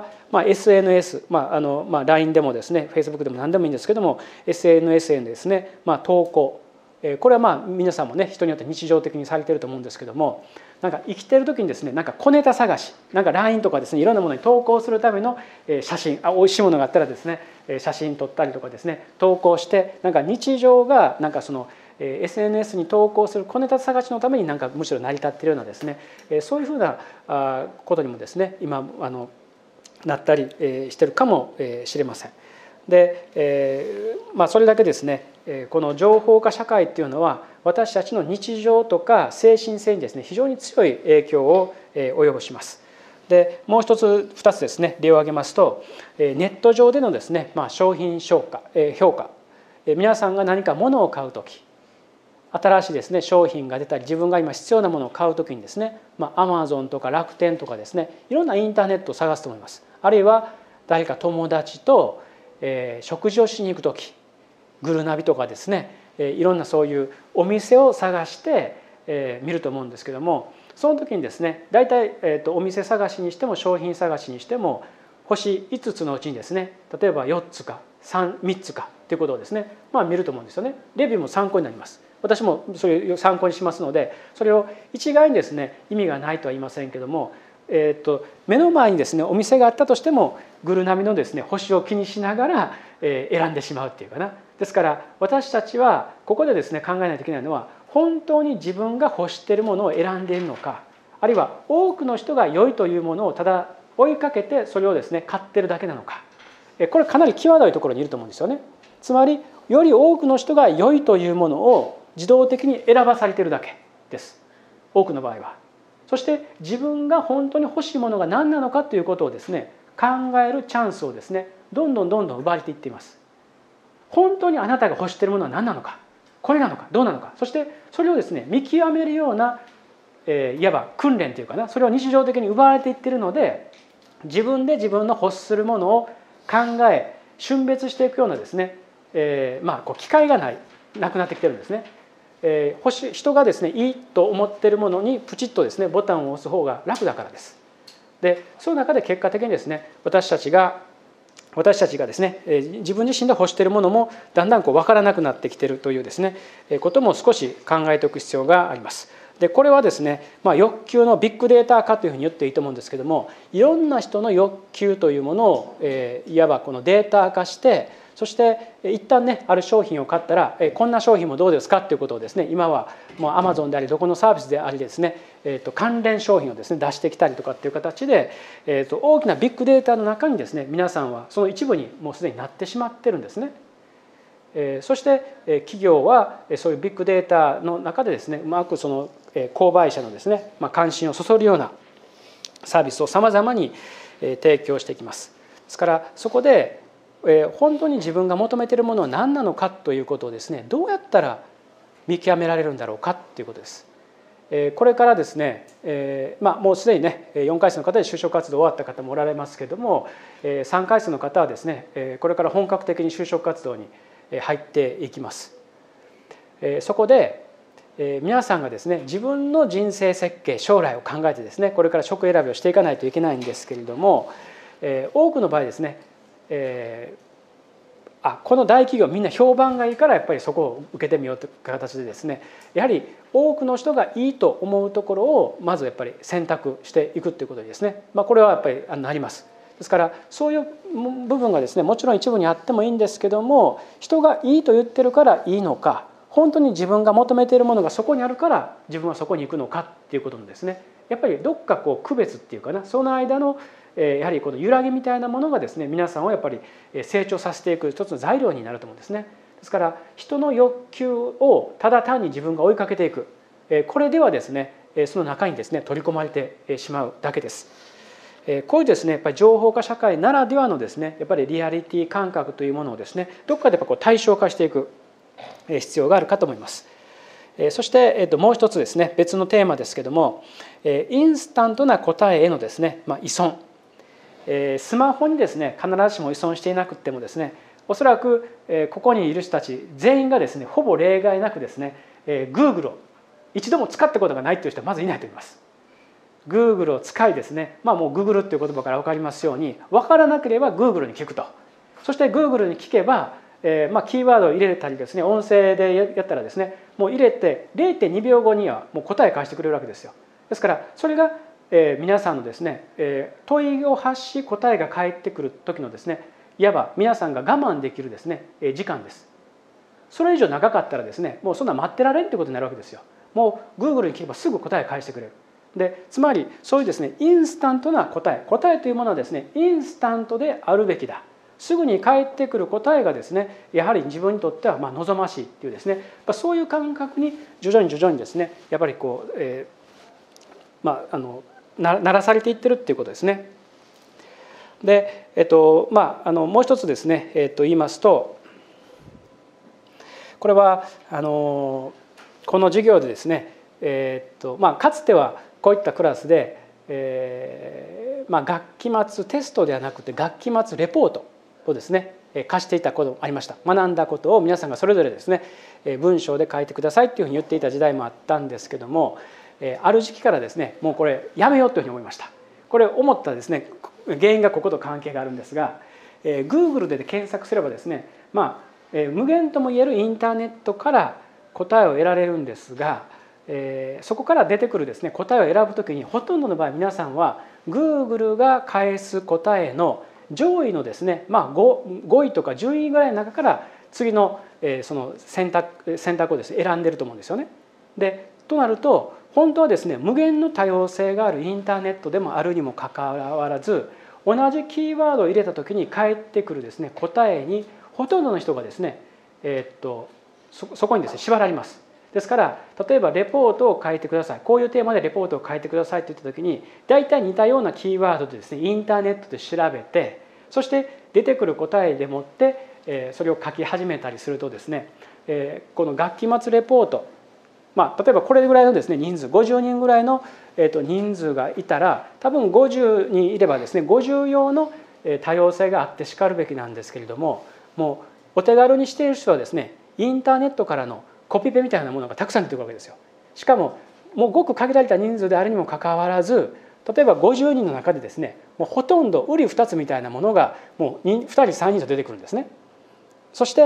ば、SNS、LINE でもですね Facebook でも何でもいいんですけども SNS へのですね投稿これはまあ皆さんもね人によって日常的にされていると思うんですけども、なんか生きてる時にですね、なんか小ネタ探し、なんか LINE とかですね、いろんなものに投稿するための写真、美味しいものがあったらですね写真撮ったりとかですね投稿して、なんか日常がなんかそのSNS に投稿する小ネタ探しのためになんかむしろ成り立っているようなですね、そういうふうなことにもですね今なったりしてるかもしれません。で、それだけですねこの情報化社会っていうのは私たちの日常とか精神性にですね非常に強い影響を及ぼします。でもう一つ二つですね例を挙げますと、ネット上でのですね、商品評価、皆さんが何か物を買うとき、新しいですね商品が出たり自分が今必要なものを買うときにですね、Amazon とか楽天とかですねいろんなインターネットを探すと思います。あるいは誰か友達と食事をしに行くとき、グルナビとかですねいろんなそういうお店を探して見ると思うんですけども、その時にですね大体お店探しにしても商品探しにしても星5つのうちにですね例えば4つか3つかということをですね見ると思うんですよね。レビューも参考になります。私もそれを参考にしますので、それを一概にですね意味がないとは言いませんけども、目の前にですねお店があったとしてもグルナビのですね星を気にしながら選んでしまうっていうかな。ですから私たちはここでですね考えないといけないのは、本当に自分が欲しているものを選んでいるのか、あるいは多くの人が良いというものをただ追いかけてそれをですね買ってるだけなのか。これかなり際どいところにいると思うんですよね。つまりより多くの人が良いというものを自動的に選ばされているだけです、多くの場合は。そして自分が本当に欲しいものが何なのかということをですね考えるチャンスをですねどんどん奪われていっています。本当にあなたが欲しているものは何なのか、これなのかどうなのか、そしてそれをですね見極めるような、いわば訓練というかな、それを日常的に奪われていっているので、自分で自分の欲するものを考え峻別していくようなですね、機会がなくなってきてるんですね。人がですねいいと思っているものにプチッとですねボタンを押す方が楽だからです。でその中で結果的にですね私たちがですね自分自身で欲しているものもだんだん分からなくなってきているというですねことも少し考えておく必要があります。でこれはですね、欲求のビッグデータ化というふうに言っていいと思うんですけども、いろんな人の欲求というものをいわばこのデータ化して、そして一旦ねある商品を買ったらこんな商品もどうですかということをですね今はもう Amazon でありどこのサービスでありですね関連商品をですね出してきたりとかっていう形で大きなビッグデータの中にですね皆さんはその一部にもうすでになってしまってるんですね。そして企業はそういうビッグデータの中でですねうまくその購買者のですね関心をそそるようなサービスをさまざまに提供していきます。ですからそこで本当に自分が求めているものは何なのかということをですねどうやったら見極められるんだろうかということです。これからですね、もうすでにね4回生の方で就職活動終わった方もおられますけれども、3回生の方はですねこれから本格的に就職活動に入っていきます。そこで皆さんがですね自分の人生設計、将来を考えてですねこれから職選びをしていかないといけないんですけれども、多くの場合ですねこの大企業みんな評判がいいからやっぱりそこを受けてみようという形でですねやはり多くの人がいいと思うところをまずやっぱり選択していくということですね、これはやっぱりなります。ですからそういう部分がですねもちろん一部にあってもいいんですけども、人がいいと言ってるからいいのか、本当に自分が求めているものがそこにあるから自分はそこに行くのかっていうことのですねやっぱりどっか区別っていうかな、その間のやはりこの揺らぎみたいなものがですね皆さんをやっぱり成長させていく一つの材料になると思うんですね。ですから人の欲求をただ単に自分が追いかけていく、これではですねその中にですね取り込まれてしまうだけです。こういうですねやっぱり情報化社会ならではのですねやっぱりリアリティ感覚というものをですねどっかでやっぱ対象化していく必要があるかと思います。そしてもう一つですね別のテーマですけども、インスタントな答えへのですね依存、スマホにですね必ずしも依存していなくてもですねおそらくここにいる人たち全員がですねほぼ例外なくですね Google を一度も使ったことがないという人はまずいないと思います。Google を使いですね、もう Google という言葉から分かりますように分からなければ Google に聞くと、そして Google に聞けばキーワードを入れたりですね、音声でやったらですね、もう入れて 0.2 秒後にはもう答え返してくれるわけですよ。ですからそれが皆さんのですね、問いを発し答えが返ってくる時のですね、いわば皆さんが我慢できるですね、時間です。それ以上長かったらですね、もうそんな待ってられんってことになるわけですよ。もう Google に聞けばすぐ答え返してくれる。でつまりそういうですね、インスタントな答えというものはですね、インスタントであるべきだ。すぐに返ってくる答えがですね、やはり自分にとっては望ましいっていうですね、そういう感覚に徐々にですね、やっぱりこう、ならされていってるっていうことですね。で、もう一つですね、言いますと、これはこの授業でですね、かつてはこういったクラスで、学期末テストではなくて学期末レポートをですね課していたこともありました。学んだことを皆さんがそれぞれですね文章で書いてくださいっていうふうに言っていた時代もあったんですけども、ある時期からですね、もうこれやめようというふうに思いました。これ思ったですね原因がここと関係があるんですが、Google で検索すればですね、無限ともいえるインターネットから答えを得られるんですが、そこから出てくるですね答えを選ぶときにほとんどの場合皆さんは Google が返す答えの上位のですね、5位とか10位ぐらいの中から次のその選択をですね選んでると思うんですよね。でとなると本当はですね無限の多様性があるインターネットでもあるにもかかわらず、同じキーワードを入れた時に返ってくるですね答えにほとんどの人がですね、そこにですね縛られます。ですから例えばレポートを書いてください、こういうテーマでレポートを書いてくださいと言った時に大体似たようなキーワードでですねインターネットで調べて、そして出てくる答えでもってそれを書き始めたりするとですね、この学期末レポート、例えばこれぐらいのですね人数50人ぐらいの人数がいたら多分50人いればですね50用の多様性があってしかるべきなんですけれども、もうお手軽にしている人はですねインターネットからのコピペみたいなものがたくさん出てくるわけですよ。しかももうごく限られた人数であるにもかかわらず、例えば50人の中でですねもうほとんど瓜二つみたいなものがもう2人3人と出てくるんですね。そして、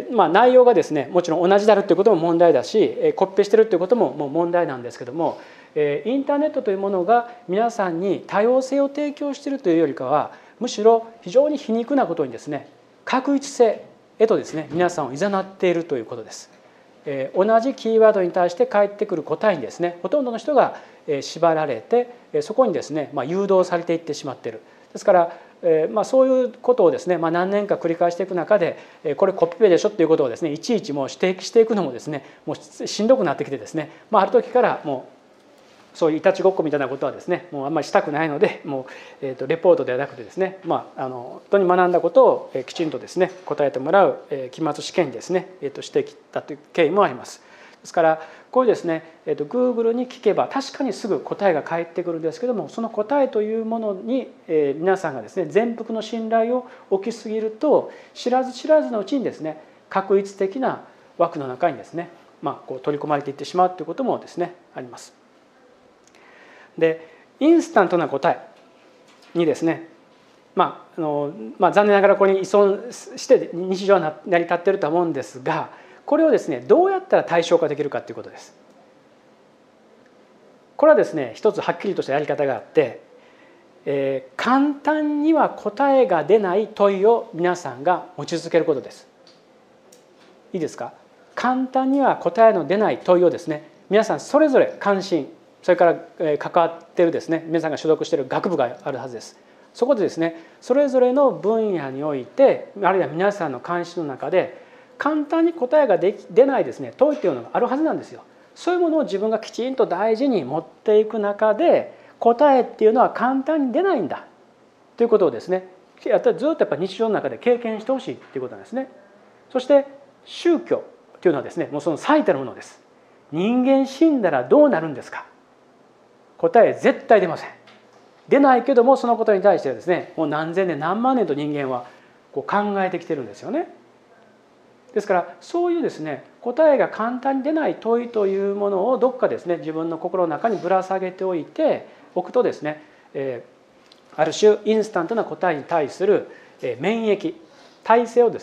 内容がですねもちろん同じであるということも問題だし、コピペしてるということももう問題なんですけども、インターネットというものが皆さんに多様性を提供しているというよりかは、むしろ非常に皮肉なことにですね確一性へとですね皆さんを誘っているということです。同じキーワードに対して返ってくる答えにですねほとんどの人が縛られて、そこにですね誘導されていってしまっている。ですからそういうことをですね何年か繰り返していく中でこれコピペでしょっていうことをですねいちいちもう指摘していくのもですねもうしんどくなってきてですね、ある時からもうそういういたちごっこみたいなことはですねもうあんまりしたくないので、もうレポートではなくてですね本当に学んだことをきちんとですね答えてもらう期末試験にですねしてきたという経緯もあります。ですからこういうですねGoogle に聞けば確かにすぐ答えが返ってくるんですけども、その答えというものに皆さんがですね全幅の信頼を置きすぎると、知らず知らずのうちにですね確一的な枠の中にですねこう取り込まれていってしまうということもですねあります。でインスタントな答えにですね残念ながらこれに依存して日常は成り立っていると思うんですが、これをですねどうやったら対象化できるかということです。これはですね一つはっきりとしたやり方があって、簡単には答えが出ない問いを皆さんが持ち続けることです。いいですか。簡単には答えの出ない問いをですね皆さんそれぞれ関心、それから関わっているですね皆さんが所属している学部があるはずです。そこでですねそれぞれの分野において、あるいは皆さんの関心の中で簡単に答えが出ないですね問いというのがあるはずなんですよ。そういうものを自分がきちんと大事に持っていく中で、答えっていうのは簡単に出ないんだということをですねずっとやっぱり日常の中で経験してほしいということなんですね。そして宗教というのはですねもうその最たるものです。人間死んだらどうなるんですか。答え絶対出ません。出ないけどもそのことに対してはですねもう何千年何万年と人間はこう考えてきてるんですよね。ですからそういうですね答えが簡単に出ない問いというものをどっかですね自分の心の中にぶら下げておいておくとですね、ある種インスタントな答えに対する免疫耐性をですね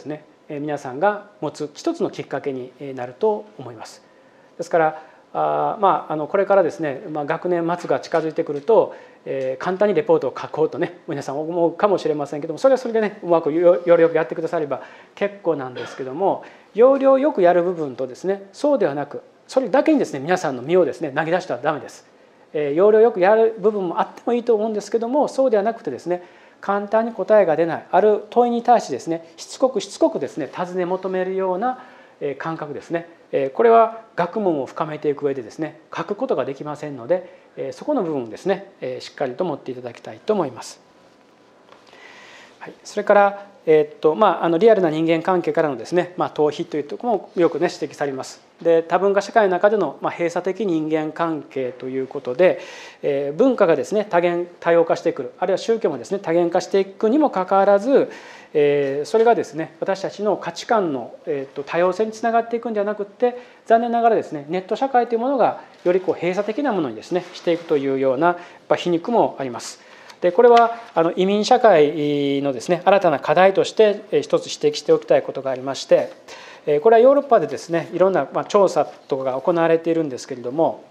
皆さんが持つ一つのきっかけになると思います。ですからこれからですね、学年末が近づいてくると、簡単にレポートを書こうとね皆さん思うかもしれませんけども、それはそれでねうまく要領よくやってくだされば結構なんですけども、要領よくやる部分とですねそうではなく、それだけにですね皆さんの身をですね投げ出してはダメです。要領よくやる部分もあってもいいと思うんですけども、そうではなくてですね、簡単に答えが出ないある問いに対してですねしつこくですね尋ね求めるような感覚ですね。これは学問を深めていく上でですね書くことができませんので、そこの部分をですねしっかりと持っていただきたいと思います。はい、それからリアルな人間関係からのですね、逃避というところもよくね指摘されます。で、多文化社会の中での閉鎖的人間関係ということで、文化がですね多様化してくる、あるいは宗教もですね多元化していくにもかかわらず、それがですね私たちの価値観の多様性につながっていくんではなくって、残念ながらですねネット社会というものがより閉鎖的なものにですねしていくというような皮肉もあります。でこれは移民社会のですね新たな課題として一つ指摘しておきたいことがありまして、これはヨーロッパでですねいろんな調査とかが行われているんですけれども、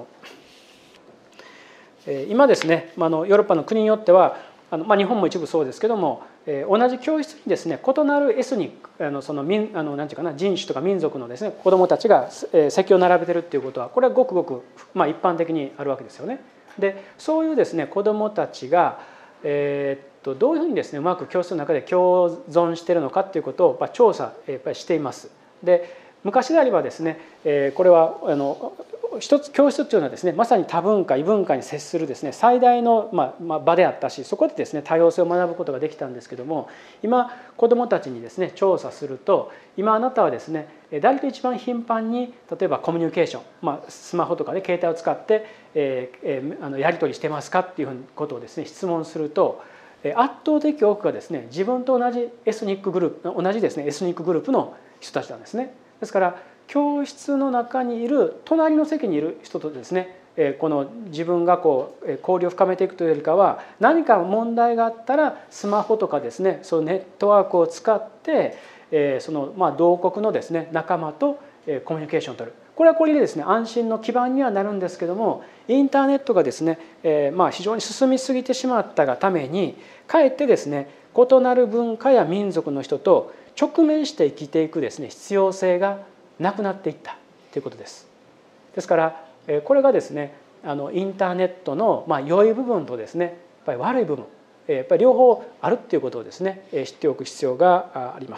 今ですねヨーロッパの国によっては日本も一部そうですけども、同じ教室にですね異なるエスニックなんていうかな人種とか民族のですね子どもたちが席を並べてるっていうことは、これはごくごく一般的にあるわけですよね。でそういうですね子どもたちがどういうふうにですねうまく教室の中で共存しているのかっていうことを調査やっぱりしています。で昔であればですねこれは一つ教室というのはですねまさに多文化異文化に接するですね最大の場であったし、そこでですね多様性を学ぶことができたんですけども、今子どもたちにですね調査すると、今あなたはですね誰と一番頻繁に例えばコミュニケーション、スマホとかで携帯を使ってやり取りしてますかっていうことをですね質問すると、圧倒的多くがですね自分と同じエスニックグループ同じですねエスニックグループの人たちなんですね。ですから教室の中にいる隣の席にいる人とですねこの自分が交流を深めていくというよりかは、何か問題があったらスマホとかですねそのネットワークを使ってその同国のですね仲間とコミュニケーションを取る。これはこれでですね安心の基盤にはなるんですけども、インターネットがですね非常に進みすぎてしまったがために、かえってですね異なる文化や民族の人と直面して生きていくですね必要性がなくなっていったということです。ですからこれがですねインターネットの良い部分とですねやっぱり悪い部分やっぱり両方あるっていうことをですね知っておく必要があります。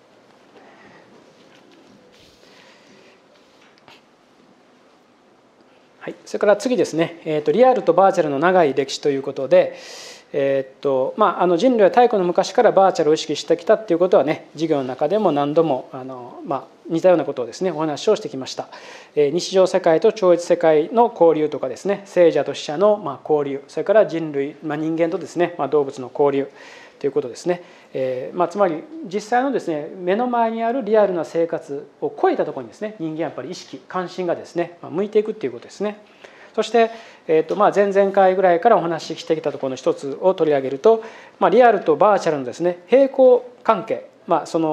はい、それから次ですね、リアルとバーチャルの長い歴史ということで、人類は太古の昔からバーチャルを意識してきたっていうことはね授業の中でも何度も似たようなことをですねお話をしてきました。日常世界と超越世界の交流とかですね、聖者と死者の交流、それから人類、人間とですね動物の交流ということですね。つまり実際のですね目の前にあるリアルな生活を超えたところにですね人間はやっぱり意識関心がですね向いていくっていうことですね。そして、前々回ぐらいからお話ししてきたところの一つを取り上げると、リアルとバーチャルのですね平行関係、バーチ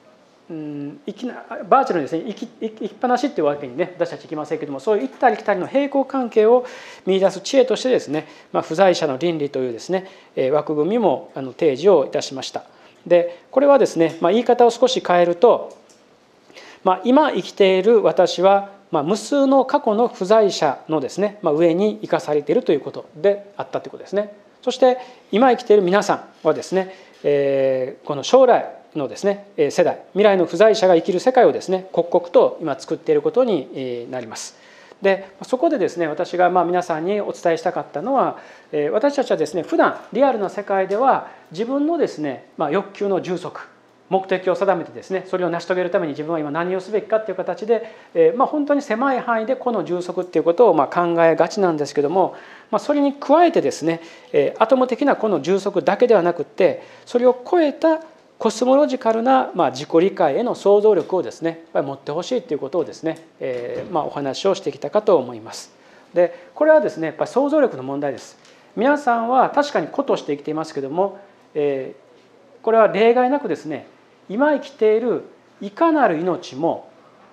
ャルにですね生きっぱなしっていうわけにね私たちいきませんけども、そういう行ったり来たりの平行関係を見出す知恵としてですね、不在者の倫理というですね枠組みも提示をいたしました。でこれはですね、言い方を少し変えると、今生きている私は無数の過去の不在者のですね上に生かされているということであったということですね。そして今生きている皆さんはですねこの将来のですね世代、未来の不在者が生きる世界をですね刻々と今作っていることになります。でそこでですね私が皆さんにお伝えしたかったのは、私たちはですね普段リアルな世界では自分のですね欲求の充足、目的を定めてですねそれを成し遂げるために自分は今何をすべきかっていう形で、本当に狭い範囲でこの充足っていうことを考えがちなんですけども、それに加えてですねアトム的なこの充足だけではなくってそれを超えたコスモロジカルな自己理解への想像力をですね持ってほしいということをですねお話をしてきたかと思います。でこれはですねやっぱり想像力の問題です。皆さんは確かに個として生きていますけども、これは例外なくですね今生きているいかなる命も、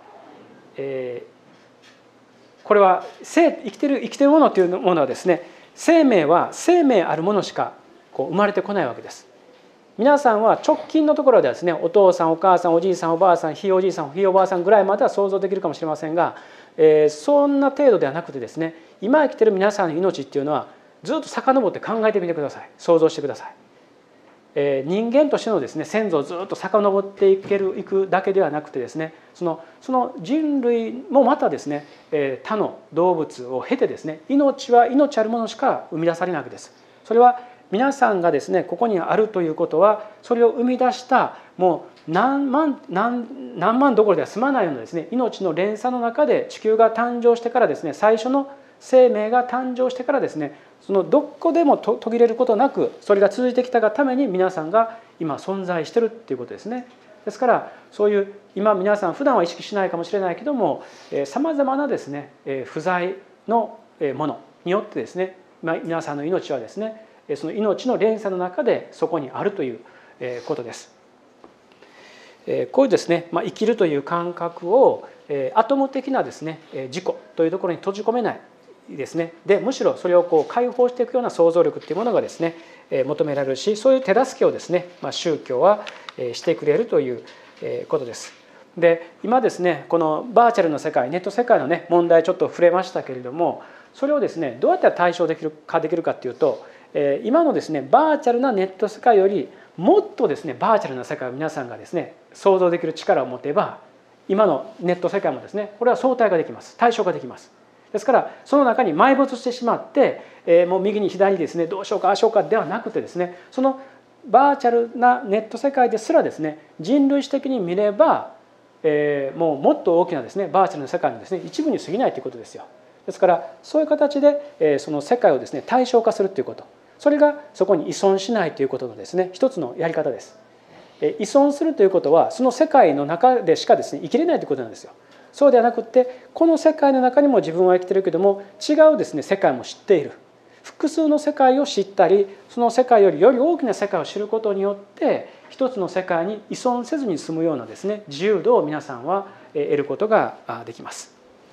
これは生きているものというものはですね、生命は生命あるものしか生まれてこないわけです。皆さんは直近のところではですね、お父さんお母さんおじいさんおばあさんひいおじいさんひいおばあさんぐらいまでは想像できるかもしれませんが、そんな程度ではなくてですね、今生きている皆さんの命っていうのはずっと遡って考えてみてください。想像してください。人間としてのですね、先祖をずっと遡っていくだけではなくてですね、その人類もまたですね、他の動物を経てですね、命は命あるものしか生み出されないわけです。それは皆さんがですね、ここにあるということは、それを生み出したもう何万どころでは済まないようなですね、命の連鎖の中で地球が誕生してからですね、最初の生命が誕生してからですね、そのどこでも途切れることなくそれが続いてきたがために皆さんが今存在してるっていうことですね。ですからそういう今皆さん普段は意識しないかもしれないけども、さまざまなですね、不在のものによってですね、皆さんの命はですね、その命の連鎖の中でそこにあるということです。こういうですね、生きるという感覚をアトム的なですね、自己というところに閉じ込めないですね。でむしろそれを解放していくような想像力というものがですね、求められるし、そういう手助けをですね、宗教はしてくれるということです。で今ですね、このバーチャルの世界、ネット世界のね問題ちょっと触れましたけれども、それをですねどうやったら対処できるかっていうと、今のですねバーチャルなネット世界よりもっとですねバーチャルな世界を皆さんがですね想像できる力を持てば、今のネット世界もですねこれは相対ができます。対処ができます。ですからその中に埋没してしまって、もう右に左にですねどうしようかああしようかではなくてですね、そのバーチャルなネット世界ですらですね人類史的に見れば、もっと大きなですねバーチャルな世界のですね一部に過ぎないということですよ。ですからそういう形で、その世界をですね対象化するということ、それがそこに依存しないということのですね一つのやり方です。依存するということはその世界の中でしかですね生きれないということなんですよ。そうではなくってこの世界の中にも自分は生きてるけども違うですね世界も知っている、複数の世界を知ったりその世界より大きな世界を知ることによって一つの世界に依存せずに済むようなですね自由度を皆さんは得ることができます。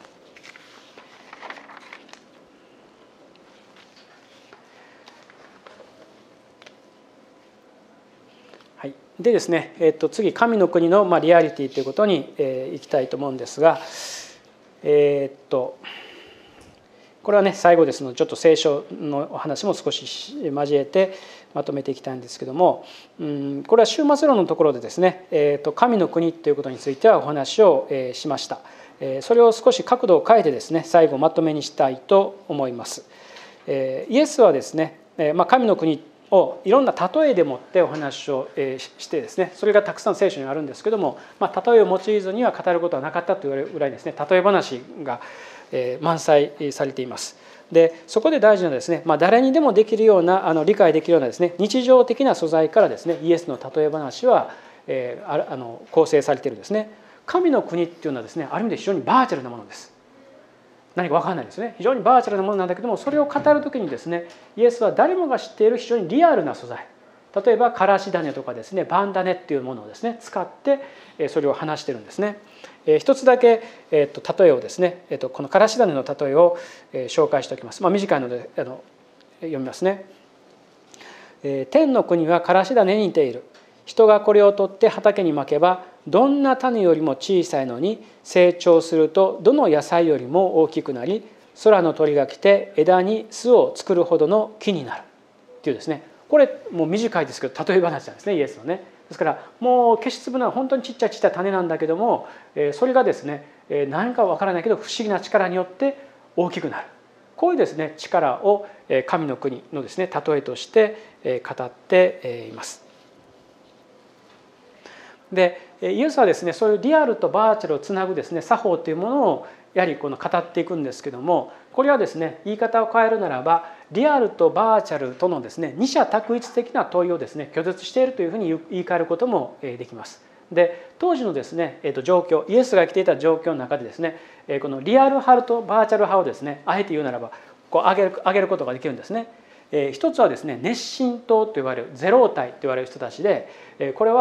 はい、でですね、次神の国のリアリティということにいきたいと思うんですが、これはね最後ですのでちょっと聖書のお話も少し交えてまとめていきたいんですけども、これは終末論のところでですね、神の国ということについてはお話をしました。それを少し角度を変えてですね最後まとめにしたいと思います。イエスはですね、神の国をいろんな例えでもってお話をしてですね、それがたくさん聖書にあるんですけども、例えを用いずには語ることはなかったというぐらいですね例え話が満載されています。でそこで大事なですね、誰にでもできるような理解できるようなですね日常的な素材からですねイエスの例え話は構成されているんですね。神の国っていうのはですねある意味で非常にバーチャルなものです。何か分かんないですね。非常にバーチャルなものなんだけども、それを語る時にですねイエスは誰もが知っている非常にリアルな素材、例えばからし種とかですねバンダネっていうものをですね使ってそれを話してるんですね。一つだけ例えをですねこのからし種の例えを紹介しておきます。短いので読みますね。天の国はからし種に似ている。人がこれを取って畑にまけばどんな種よりも小さいのに成長するとどの野菜よりも大きくなり、空の鳥が来て枝に巣を作るほどの木になるっていうですね、これもう短いですけど例え話なんですね、イエスのね。ですからもう消し粒な本当にちっちゃい種なんだけども、それがですね何かわからないけど不思議な力によって大きくなる、こういうですね力を神の国のですね例えとして語っています。でイエスはですねそういうリアルとバーチャルをつなぐですね作法というものをやはり語っていくんですけども、これはですね言い方を変えるならばリアルとバーチャルとのですね二者択一的な問いをですね拒絶しているというふうに言い換えることもできます。で当時のですね状況、イエスが生きていた状況の中でですねこのリアル派とバーチャル派をですねあえて言うならば挙げることができるんですね。一つはですね熱心党といわれるゼロ体といわれる人たちで、これは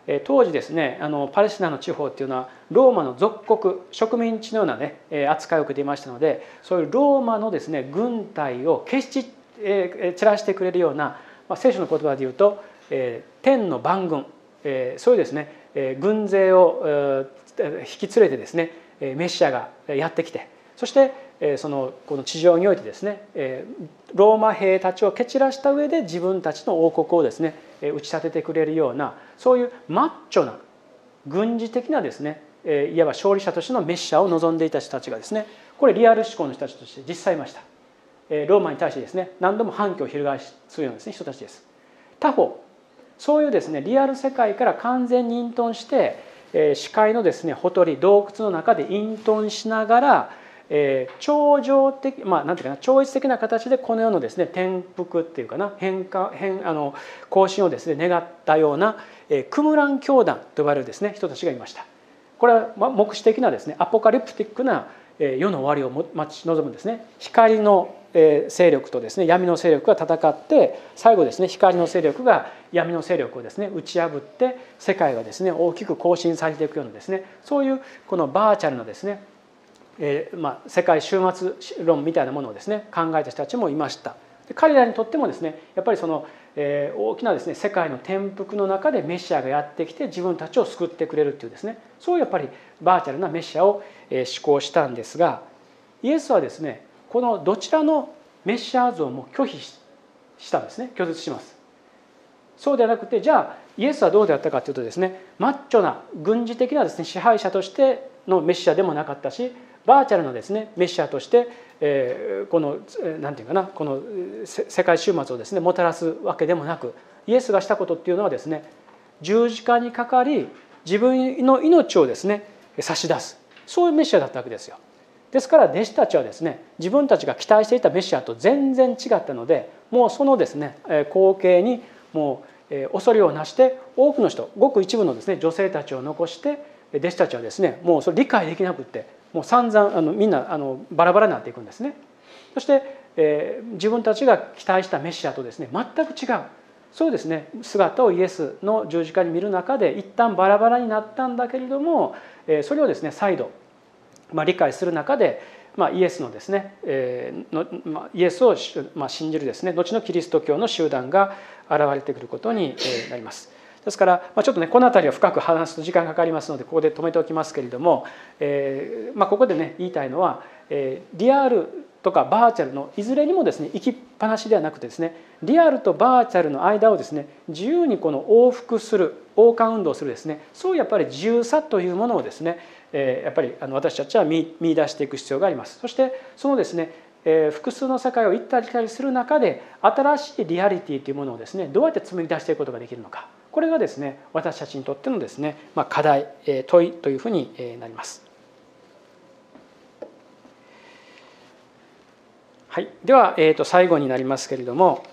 当時ですねパレスチナの地方っていうのはローマの属国植民地のようなね扱いを受けていましたので、そういうローマのですね軍隊を決し散らしてくれるような、聖書の言葉で言うと天の万軍、そういうですね軍勢を引き連れてですねメシアがやってきて、そしてこの地上においてですねローマ兵たちを蹴散らした上で自分たちの王国をですね打ち立ててくれるような、そういうマッチョな軍事的なですねいわば勝利者としてのメシアを望んでいた人たちがですね、これリアル思考の人たちとして実際いました。ローマに対してですね何度も反旗を翻すようなですね人たちです。他方そういうですねリアル世界から完全に隠遁して視界のですねほとり洞窟の中で隠遁しながら超常的なんていうかな、超越的な形でこの世のですね転覆っていうかな更新をですね願ったようなクムラン教団と呼ばれるですね人たちがいました。これは目視的なですねアポカリプティックな世の終わりを待ち望むですね光の勢力とですね闇の勢力が戦って、最後ですね光の勢力が闇の勢力をですね打ち破って世界がですね大きく更新されていくようなですね、そういうこのバーチャルなですね世界終末論みたいなものをですね考えた人たちもいました。彼らにとってもですねやっぱりその大きなですね世界の転覆の中でメシアがやってきて自分たちを救ってくれるっていうですね、そういうやっぱりバーチャルなメシアを思考したんですが、イエスはですねこのどちらのメシア像も拒否したんですね、拒絶します。そうではなくて、じゃあイエスはどうであったかというとですね、マッチョな軍事的なですね支配者としてのメシアでもなかったし、バーチャルのですねメシアとしてこのなんていうかな、この世界終末をですねもたらすわけでもなく、イエスがしたことっていうのはですね十字架にかかり自分の命をですね差し出す、そういうメシアだったわけですよ。ですから弟子たちはですね自分たちが期待していたメシアと全然違ったので、もうそのですね光景にもう恐れをなして多くの人、ごく一部のですね女性たちを残して弟子たちはですねもうそれ理解できなくってもう散々みんなバラバラになっていくんですね。そして、自分たちが期待したメシアとですね全く違う、そうですね姿をイエスの十字架に見る中で一旦バラバラになったんだけれども、それをですね再度、理解する中で、イエスのですね、イエスを信じるですね後のキリスト教の集団が現れてくることになります。ですから、ちょっとねこの辺りは深く話すと時間がかかりますのでここで止めておきますけれども、ここでね言いたいのは、リアルとかバーチャルのいずれにもですね行きっぱなしではなくてですね、リアルとバーチャルの間をですね自由にこの往復する王冠運動をするですね、そういうやっぱり自由さというものをですねやっぱり私たちは見出していく必要があります。そしてそのですね複数の世界を行ったり来たりする中で新しいリアリティというものをですねどうやって紡ぎ出していくことができるのか、これがですね私たちにとってのですね課題問いというふうになります。はい、では最後になりますけれども、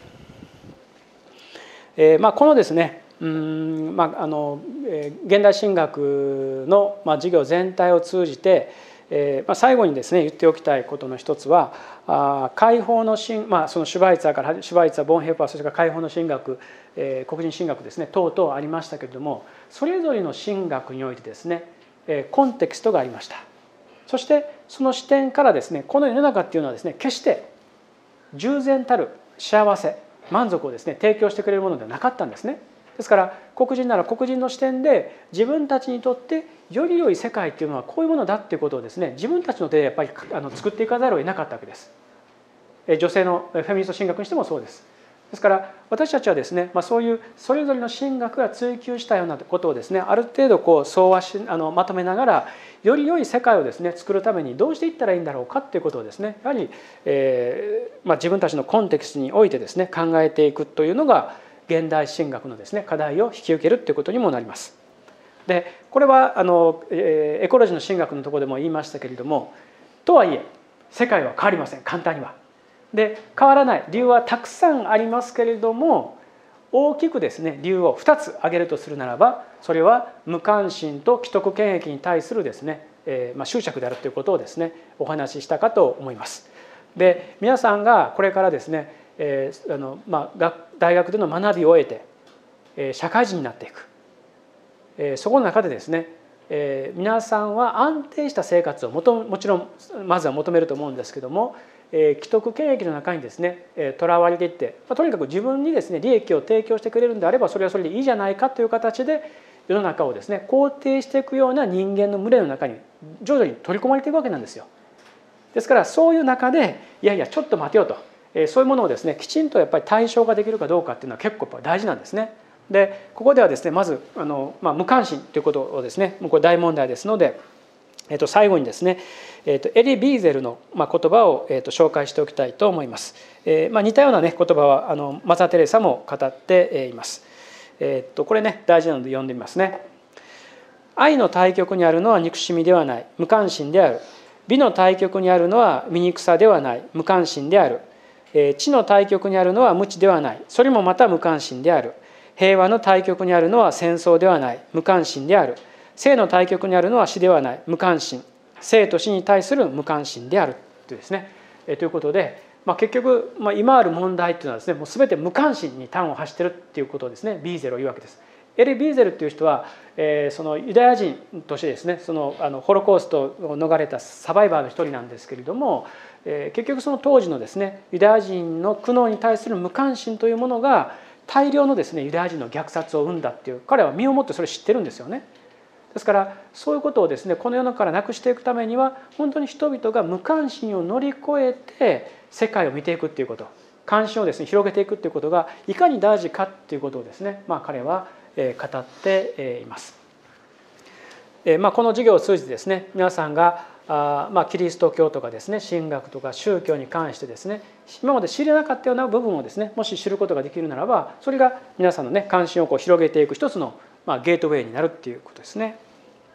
このですね現代神学の授業全体を通じて最後にですね言っておきたいことの一つは、解放のそのシュバイツァー、ボンヘッパー、それから解放の神学、黒人神学ですね等々ありましたけれども、それぞれの神学においてですねコンテキストがありました。そしてその視点からですねこの世の中っていうのはですね決して従前たる幸せ満足をですね提供してくれるものではなかったんですね。ですから黒人なら黒人の視点で自分たちにとってより良い世界っていうのはこういうものだっていうことをですね自分たちの手でやっぱり作っていかざるを得なかったわけです。女性のフェミニスト神学にしてもそうです。ですから私たちはですね、そういうそれぞれの神学が追求したようなことをですねある程度総和しまとめながらより良い世界をですね作るためにどうしていったらいいんだろうかっていうことをですねやはり、自分たちのコンテキストにおいてですね考えていくというのが現代神学のですね課題を引き受けるということにもなります。でこれはエコロジーの神学のところでも言いましたけれども、とはいえ世界は変わりません、簡単には。で変わらない理由はたくさんありますけれども、大きくですね理由を2つ挙げるとするならば、それは無関心と既得権益に対するですね、執着であるということをですねお話ししたかと思います。で皆さんがこれからですね、大学での学びを終えて社会人になっていく。 そこの中でですね、皆さんは安定した生活をもちろんまずは求めると思うんですけども、既得権益の中にですねとらわれていって、とにかく自分にですね利益を提供してくれるんであればそれはそれでいいじゃないかという形で世の中をですね肯定していくような人間の群れの中に徐々に取り込まれていくわけなんですよ。ですからそういう中でいやいやちょっと待てよと、そういうものをですねきちんとやっぱり対象ができるかどうかっていうのは結構大事なんですね。でここではですねまず無関心ということをですねこれ大問題ですので、最後にですねエリ・ビーゼルの言葉を紹介しておきたいと思います。似たようなね言葉はマザー・テレサも語っています。これね大事なので読んでみますね。愛の対極にあるのは憎しみではない、無関心である。美の対極にあるのは醜さではない、無関心である。知の対極にあるのは無知ではない、それもまた無関心である。平和の対極にあるのは戦争ではない、無関心である。生の対極にあるのは死ではない、無関心。生と死に対する無関心であるというですね。ということで、結局、今ある問題というのはですねもう全て無関心に端を発しているということをですねビーゼルは言うわけです。エリ・ビーゼルという人は、そのユダヤ人としてですねそのホロコーストを逃れたサバイバーの一人なんですけれども、結局その当時のですねユダヤ人の苦悩に対する無関心というものが大量のですねユダヤ人の虐殺を生んだっていう、彼は身をもってそれを知ってるんですよね。ですからそういうことをですねこの世の中からなくしていくためには本当に人々が無関心を乗り越えて世界を見ていくっていうこと、関心をですね広げていくっていうことがいかに大事かっていうことをですね、彼は語っています。この授業を通じてですね皆さんがキリスト教とかですね神学とか宗教に関してですね今まで知れなかったような部分をですねもし知ることができるならばそれが皆さんのね関心を広げていく一つのゲートウェイになるっていうことですね。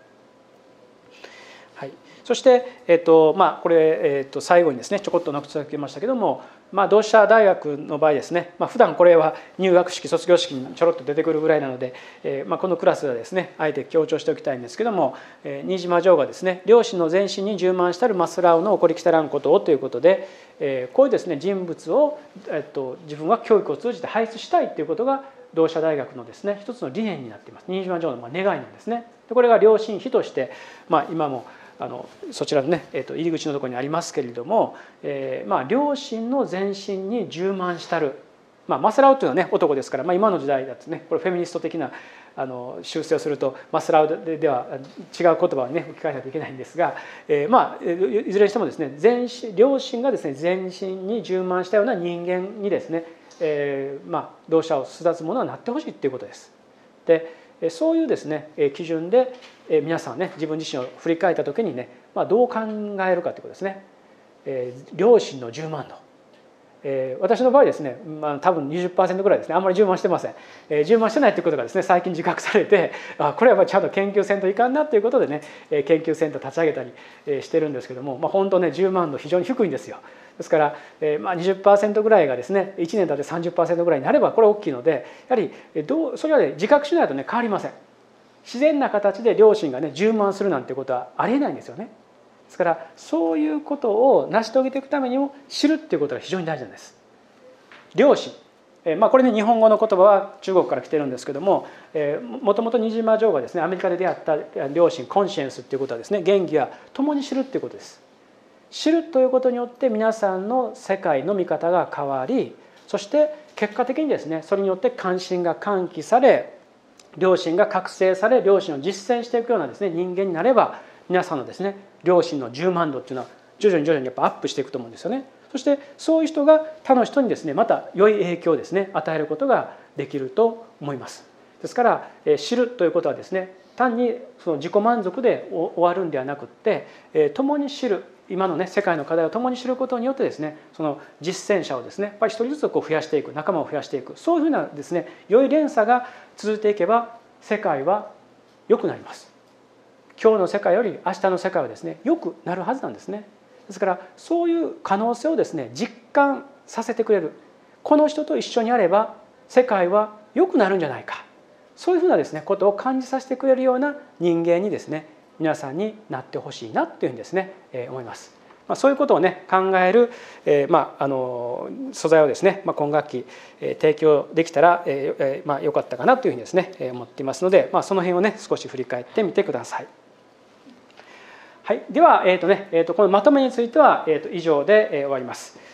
はい、そして、これ、最後にですねちょこっと残しておきましたけども、同志社大学の場合ですね、普段これは入学式卒業式にちょろっと出てくるぐらいなので、このクラスはですねあえて強調しておきたいんですけども、新島城がですね両親の全身に充満したるマスラウの起こりきたらんことをということで、こういうですね人物を、自分は教育を通じて輩出したいということが同志社大学のですね一つの理念になっています。新島城の願いなんですね。でこれが良心碑として、今もそちらのね、入り口のところにありますけれども、両親の全身に充満したる、マスラウというのはね男ですから、今の時代だとねこれフェミニスト的な修正をするとマスラウでは違う言葉をね置き換えないといけないんですが、いずれにしてもですね両親がですね全身に充満したような人間にですね、同志社を巣立つものはなってほしいということです。でそういうですね基準で皆さんね自分自身を振り返った時にね、どう考えるかということですね。良心の充満度、私の場合ですね、多分 20% ぐらいですねあんまり充満してません。充満してないということがですね最近自覚されてこれはやっぱりちゃんと研究せんといかんなということでね研究センター立ち上げたりしてるんですけども、本当ね充満度非常に低いんですよ。ですから、20% ぐらいがですね1年経って 30% ぐらいになればこれ大きいのでやはりそれはね自覚しないとね変わりません。自然な形で良心がね充満するなんてことはありえないんですよね。ですからそういうことを成し遂げていくためにも知るっていうことが非常に大事なんです。良心、これね日本語の言葉は中国から来てるんですけども、もともと新島城がですねアメリカで出会った良心コンシェンスっていうことはですね原義は共に知るっていうことです。知るということによって皆さんの世界の見方が変わり、そして結果的にですねそれによって関心が喚起され良心が覚醒され良心を実践していくようなですね人間になれば皆さんのですね良心の充満度っていうのは徐々にやっぱアップしていくと思うんですよね。そしてそういう人が他の人にですねまた良い影響をですね与えることができると思います。ですから知るということはですね単にその自己満足で終わるんではなくって共に知る今のね世界の課題を共に知ることによってですねその実践者をですねやっぱり一人ずつこう増やしていく、仲間を増やしていく、そういうふうなですね良い連鎖が続いていけば世界は良くなります。今日の世界より明日の世界はですね良くなるはずなんですね。ですからそういう可能性をですね実感させてくれる、この人と一緒にあれば世界は良くなるんじゃないか、そういうふうなですねことを感じさせてくれるような人間にですね皆さんになってほしいなというふうにですね思います。 そういうことをね考える、素材をですね、今学期提供できたら良かったかなというふうにですね思っていますので、その辺をね少し振り返ってみてください。はい、では、このまとめについては、以上で終わります。